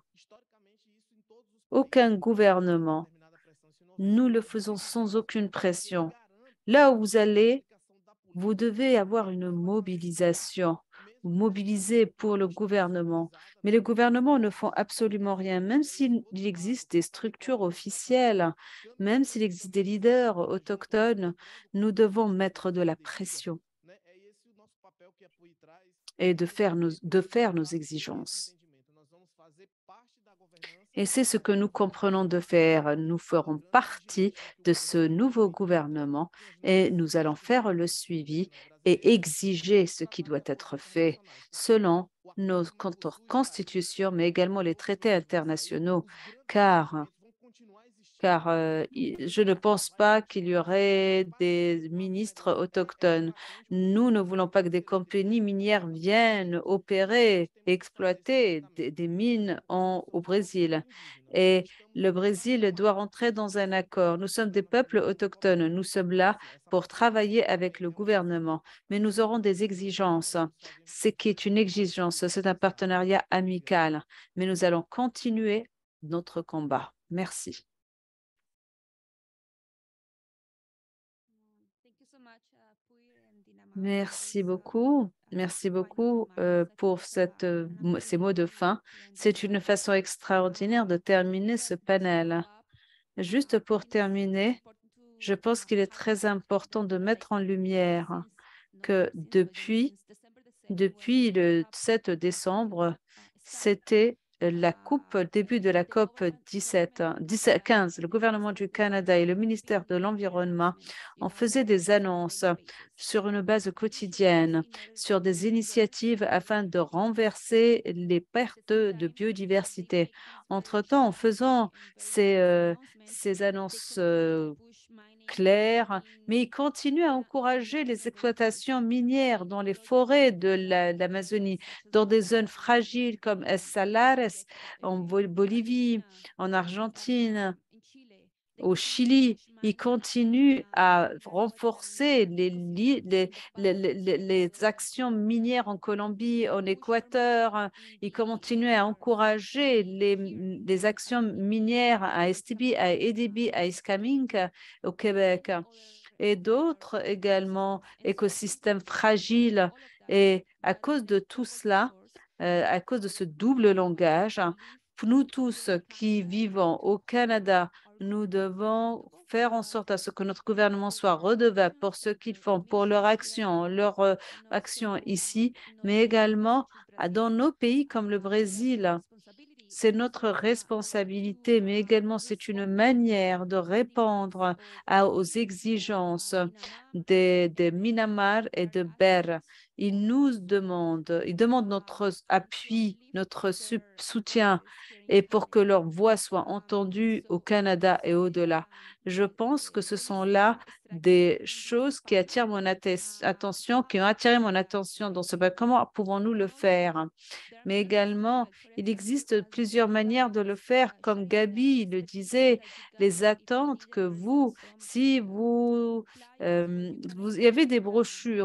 Aucun gouvernement, nous le faisons sans aucune pression. Là où vous allez, vous devez avoir une mobilisation, mobiliser pour le gouvernement. Mais les gouvernements ne font absolument rien, même s'il existe des structures officielles, même s'il existe des leaders autochtones, nous devons mettre de la pression et de faire nos exigences. Et c'est ce que nous comprenons de faire. Nous ferons partie de ce nouveau gouvernement et nous allons faire le suivi et exiger ce qui doit être fait selon nos constitutions, mais également les traités internationaux, car je ne pense pas qu'il y aurait des ministres autochtones. Nous ne voulons pas que des compagnies minières viennent opérer, exploiter des mines au Brésil. Et le Brésil doit rentrer dans un accord. Nous sommes des peuples autochtones. Nous sommes là pour travailler avec le gouvernement, mais nous aurons des exigences. Ce qui est une exigence, c'est un partenariat amical, mais nous allons continuer notre combat. Merci. Merci beaucoup. Merci beaucoup pour ces mots de fin. C'est une façon extraordinaire de terminer ce panel. Juste pour terminer, je pense qu'il est très important de mettre en lumière que depuis le 7 décembre, c'était début de la COP 15, le gouvernement du Canada et le ministère de l'Environnement ont fait des annonces sur une base quotidienne, sur des initiatives afin de renverser les pertes de biodiversité. Entre-temps, en faisant ces annonces claires, mais ils continuent à encourager les exploitations minières dans les forêts de l'Amazonie, dans des zones fragiles comme Es Salares, en Bolivie, en Argentine, au Chili. Ils continuent à renforcer les actions minières en Colombie, en Équateur. Ils continuent à encourager les actions minières à Estébie, à Edébi, à Escamink au Québec. et d'autres également écosystèmes fragiles. Et à cause de tout cela, à cause de ce double langage, nous tous qui vivons au Canada, nous devons faire en sorte à ce que notre gouvernement soit redevable pour ce qu'ils font, pour leur action ici, mais également dans nos pays comme le Brésil. C'est notre responsabilité, mais également c'est une manière de répondre aux exigences des Minamar et de Ber. Ils demandent notre appui, notre soutien et pour que leur voix soit entendue au Canada et au-delà. Je pense que ce sont là des choses qui attirent mon attention, qui ont attiré mon attention dans ce cas. Comment pouvons-nous le faire? Mais également, il existe plusieurs manières de le faire. Comme Gabi le disait, les attentes que si vous avez des brochures,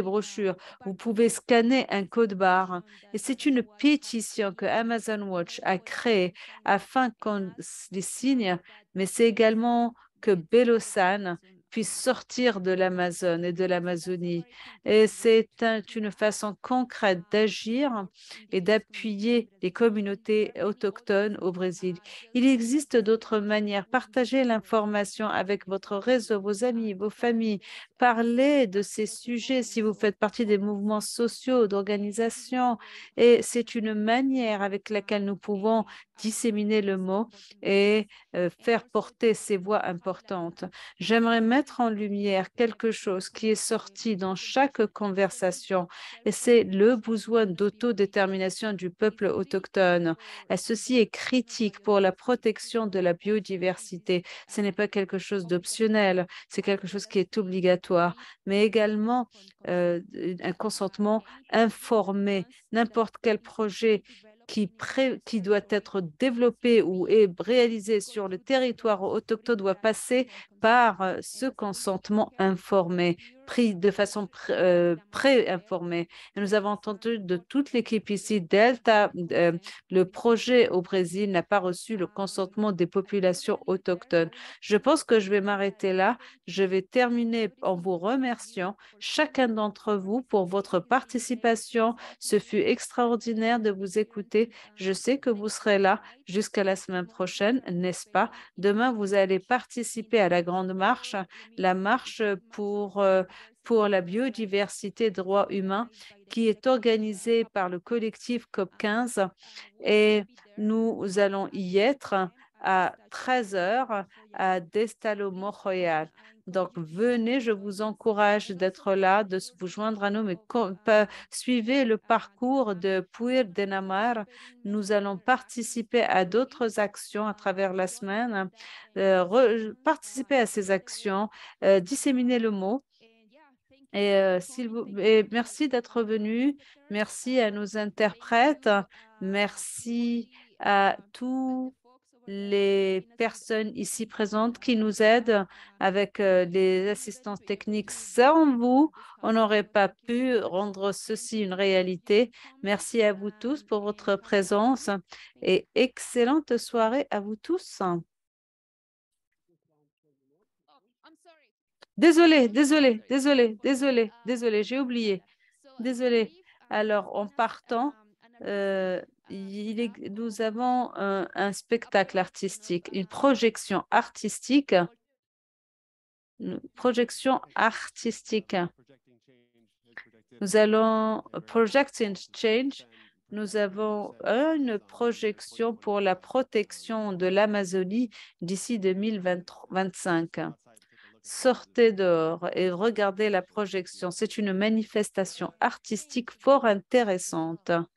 vous pouvez scanner un code barre. Et c'est une pétition que Amazon Watch a créée afin qu'on les signe, mais c'est également que Belosan puisse sortir de l'Amazon et de l'Amazonie. Et c'est une façon concrète d'agir et d'appuyer les communautés autochtones au Brésil. Il existe d'autres manières. Partagez l'information avec votre réseau, vos amis, vos familles. Parlez de ces sujets si vous faites partie des mouvements sociaux, d'organisations. Et c'est une manière avec laquelle nous pouvons disséminer le mot et faire porter ces voix importantes. J'aimerais mettre en lumière quelque chose qui est sorti dans chaque conversation et c'est le besoin d'autodétermination du peuple autochtone. Et ceci est critique pour la protection de la biodiversité. Ce n'est pas quelque chose d'optionnel, c'est quelque chose qui est obligatoire, mais également un consentement informé. N'importe quel projet qui doit être développé ou est réalisé sur le territoire autochtone doit passer par ce consentement informé, pris de façon pré-informée. Nous avons entendu de toute l'équipe ici, Delta, le projet au Brésil n'a pas reçu le consentement des populations autochtones. Je pense que je vais m'arrêter là. Je vais terminer en vous remerciant chacun d'entre vous pour votre participation. Ce fut extraordinaire de vous écouter. Je sais que vous serez là jusqu'à la semaine prochaine, n'est-ce pas? Demain, vous allez participer à la grande marche, la marche pour la biodiversité et droits humains qui est organisée par le collectif COP15 et nous allons y être à 13 h à Destalo Montréal. Donc, venez, je vous encourage d'être là, de vous joindre à nous, mais suivez le parcours de Puir Denamar. Nous allons participer à d'autres actions à travers la semaine, participer à ces actions, disséminer le mot. Et merci d'être venu. Merci à nos interprètes. Merci à tous les personnes ici présentes qui nous aident avec les assistances techniques. Sans vous, on n'aurait pas pu rendre ceci une réalité. Merci à vous tous pour votre présence et excellente soirée à vous tous. Désolé, j'ai oublié. Désolé. Alors, en partant, nous avons un spectacle artistique, une projection artistique. Nous allons Projecting Change. Nous avons une projection pour la protection de l'Amazonie d'ici 2025. Sortez dehors et regardez la projection. C'est une manifestation artistique fort intéressante.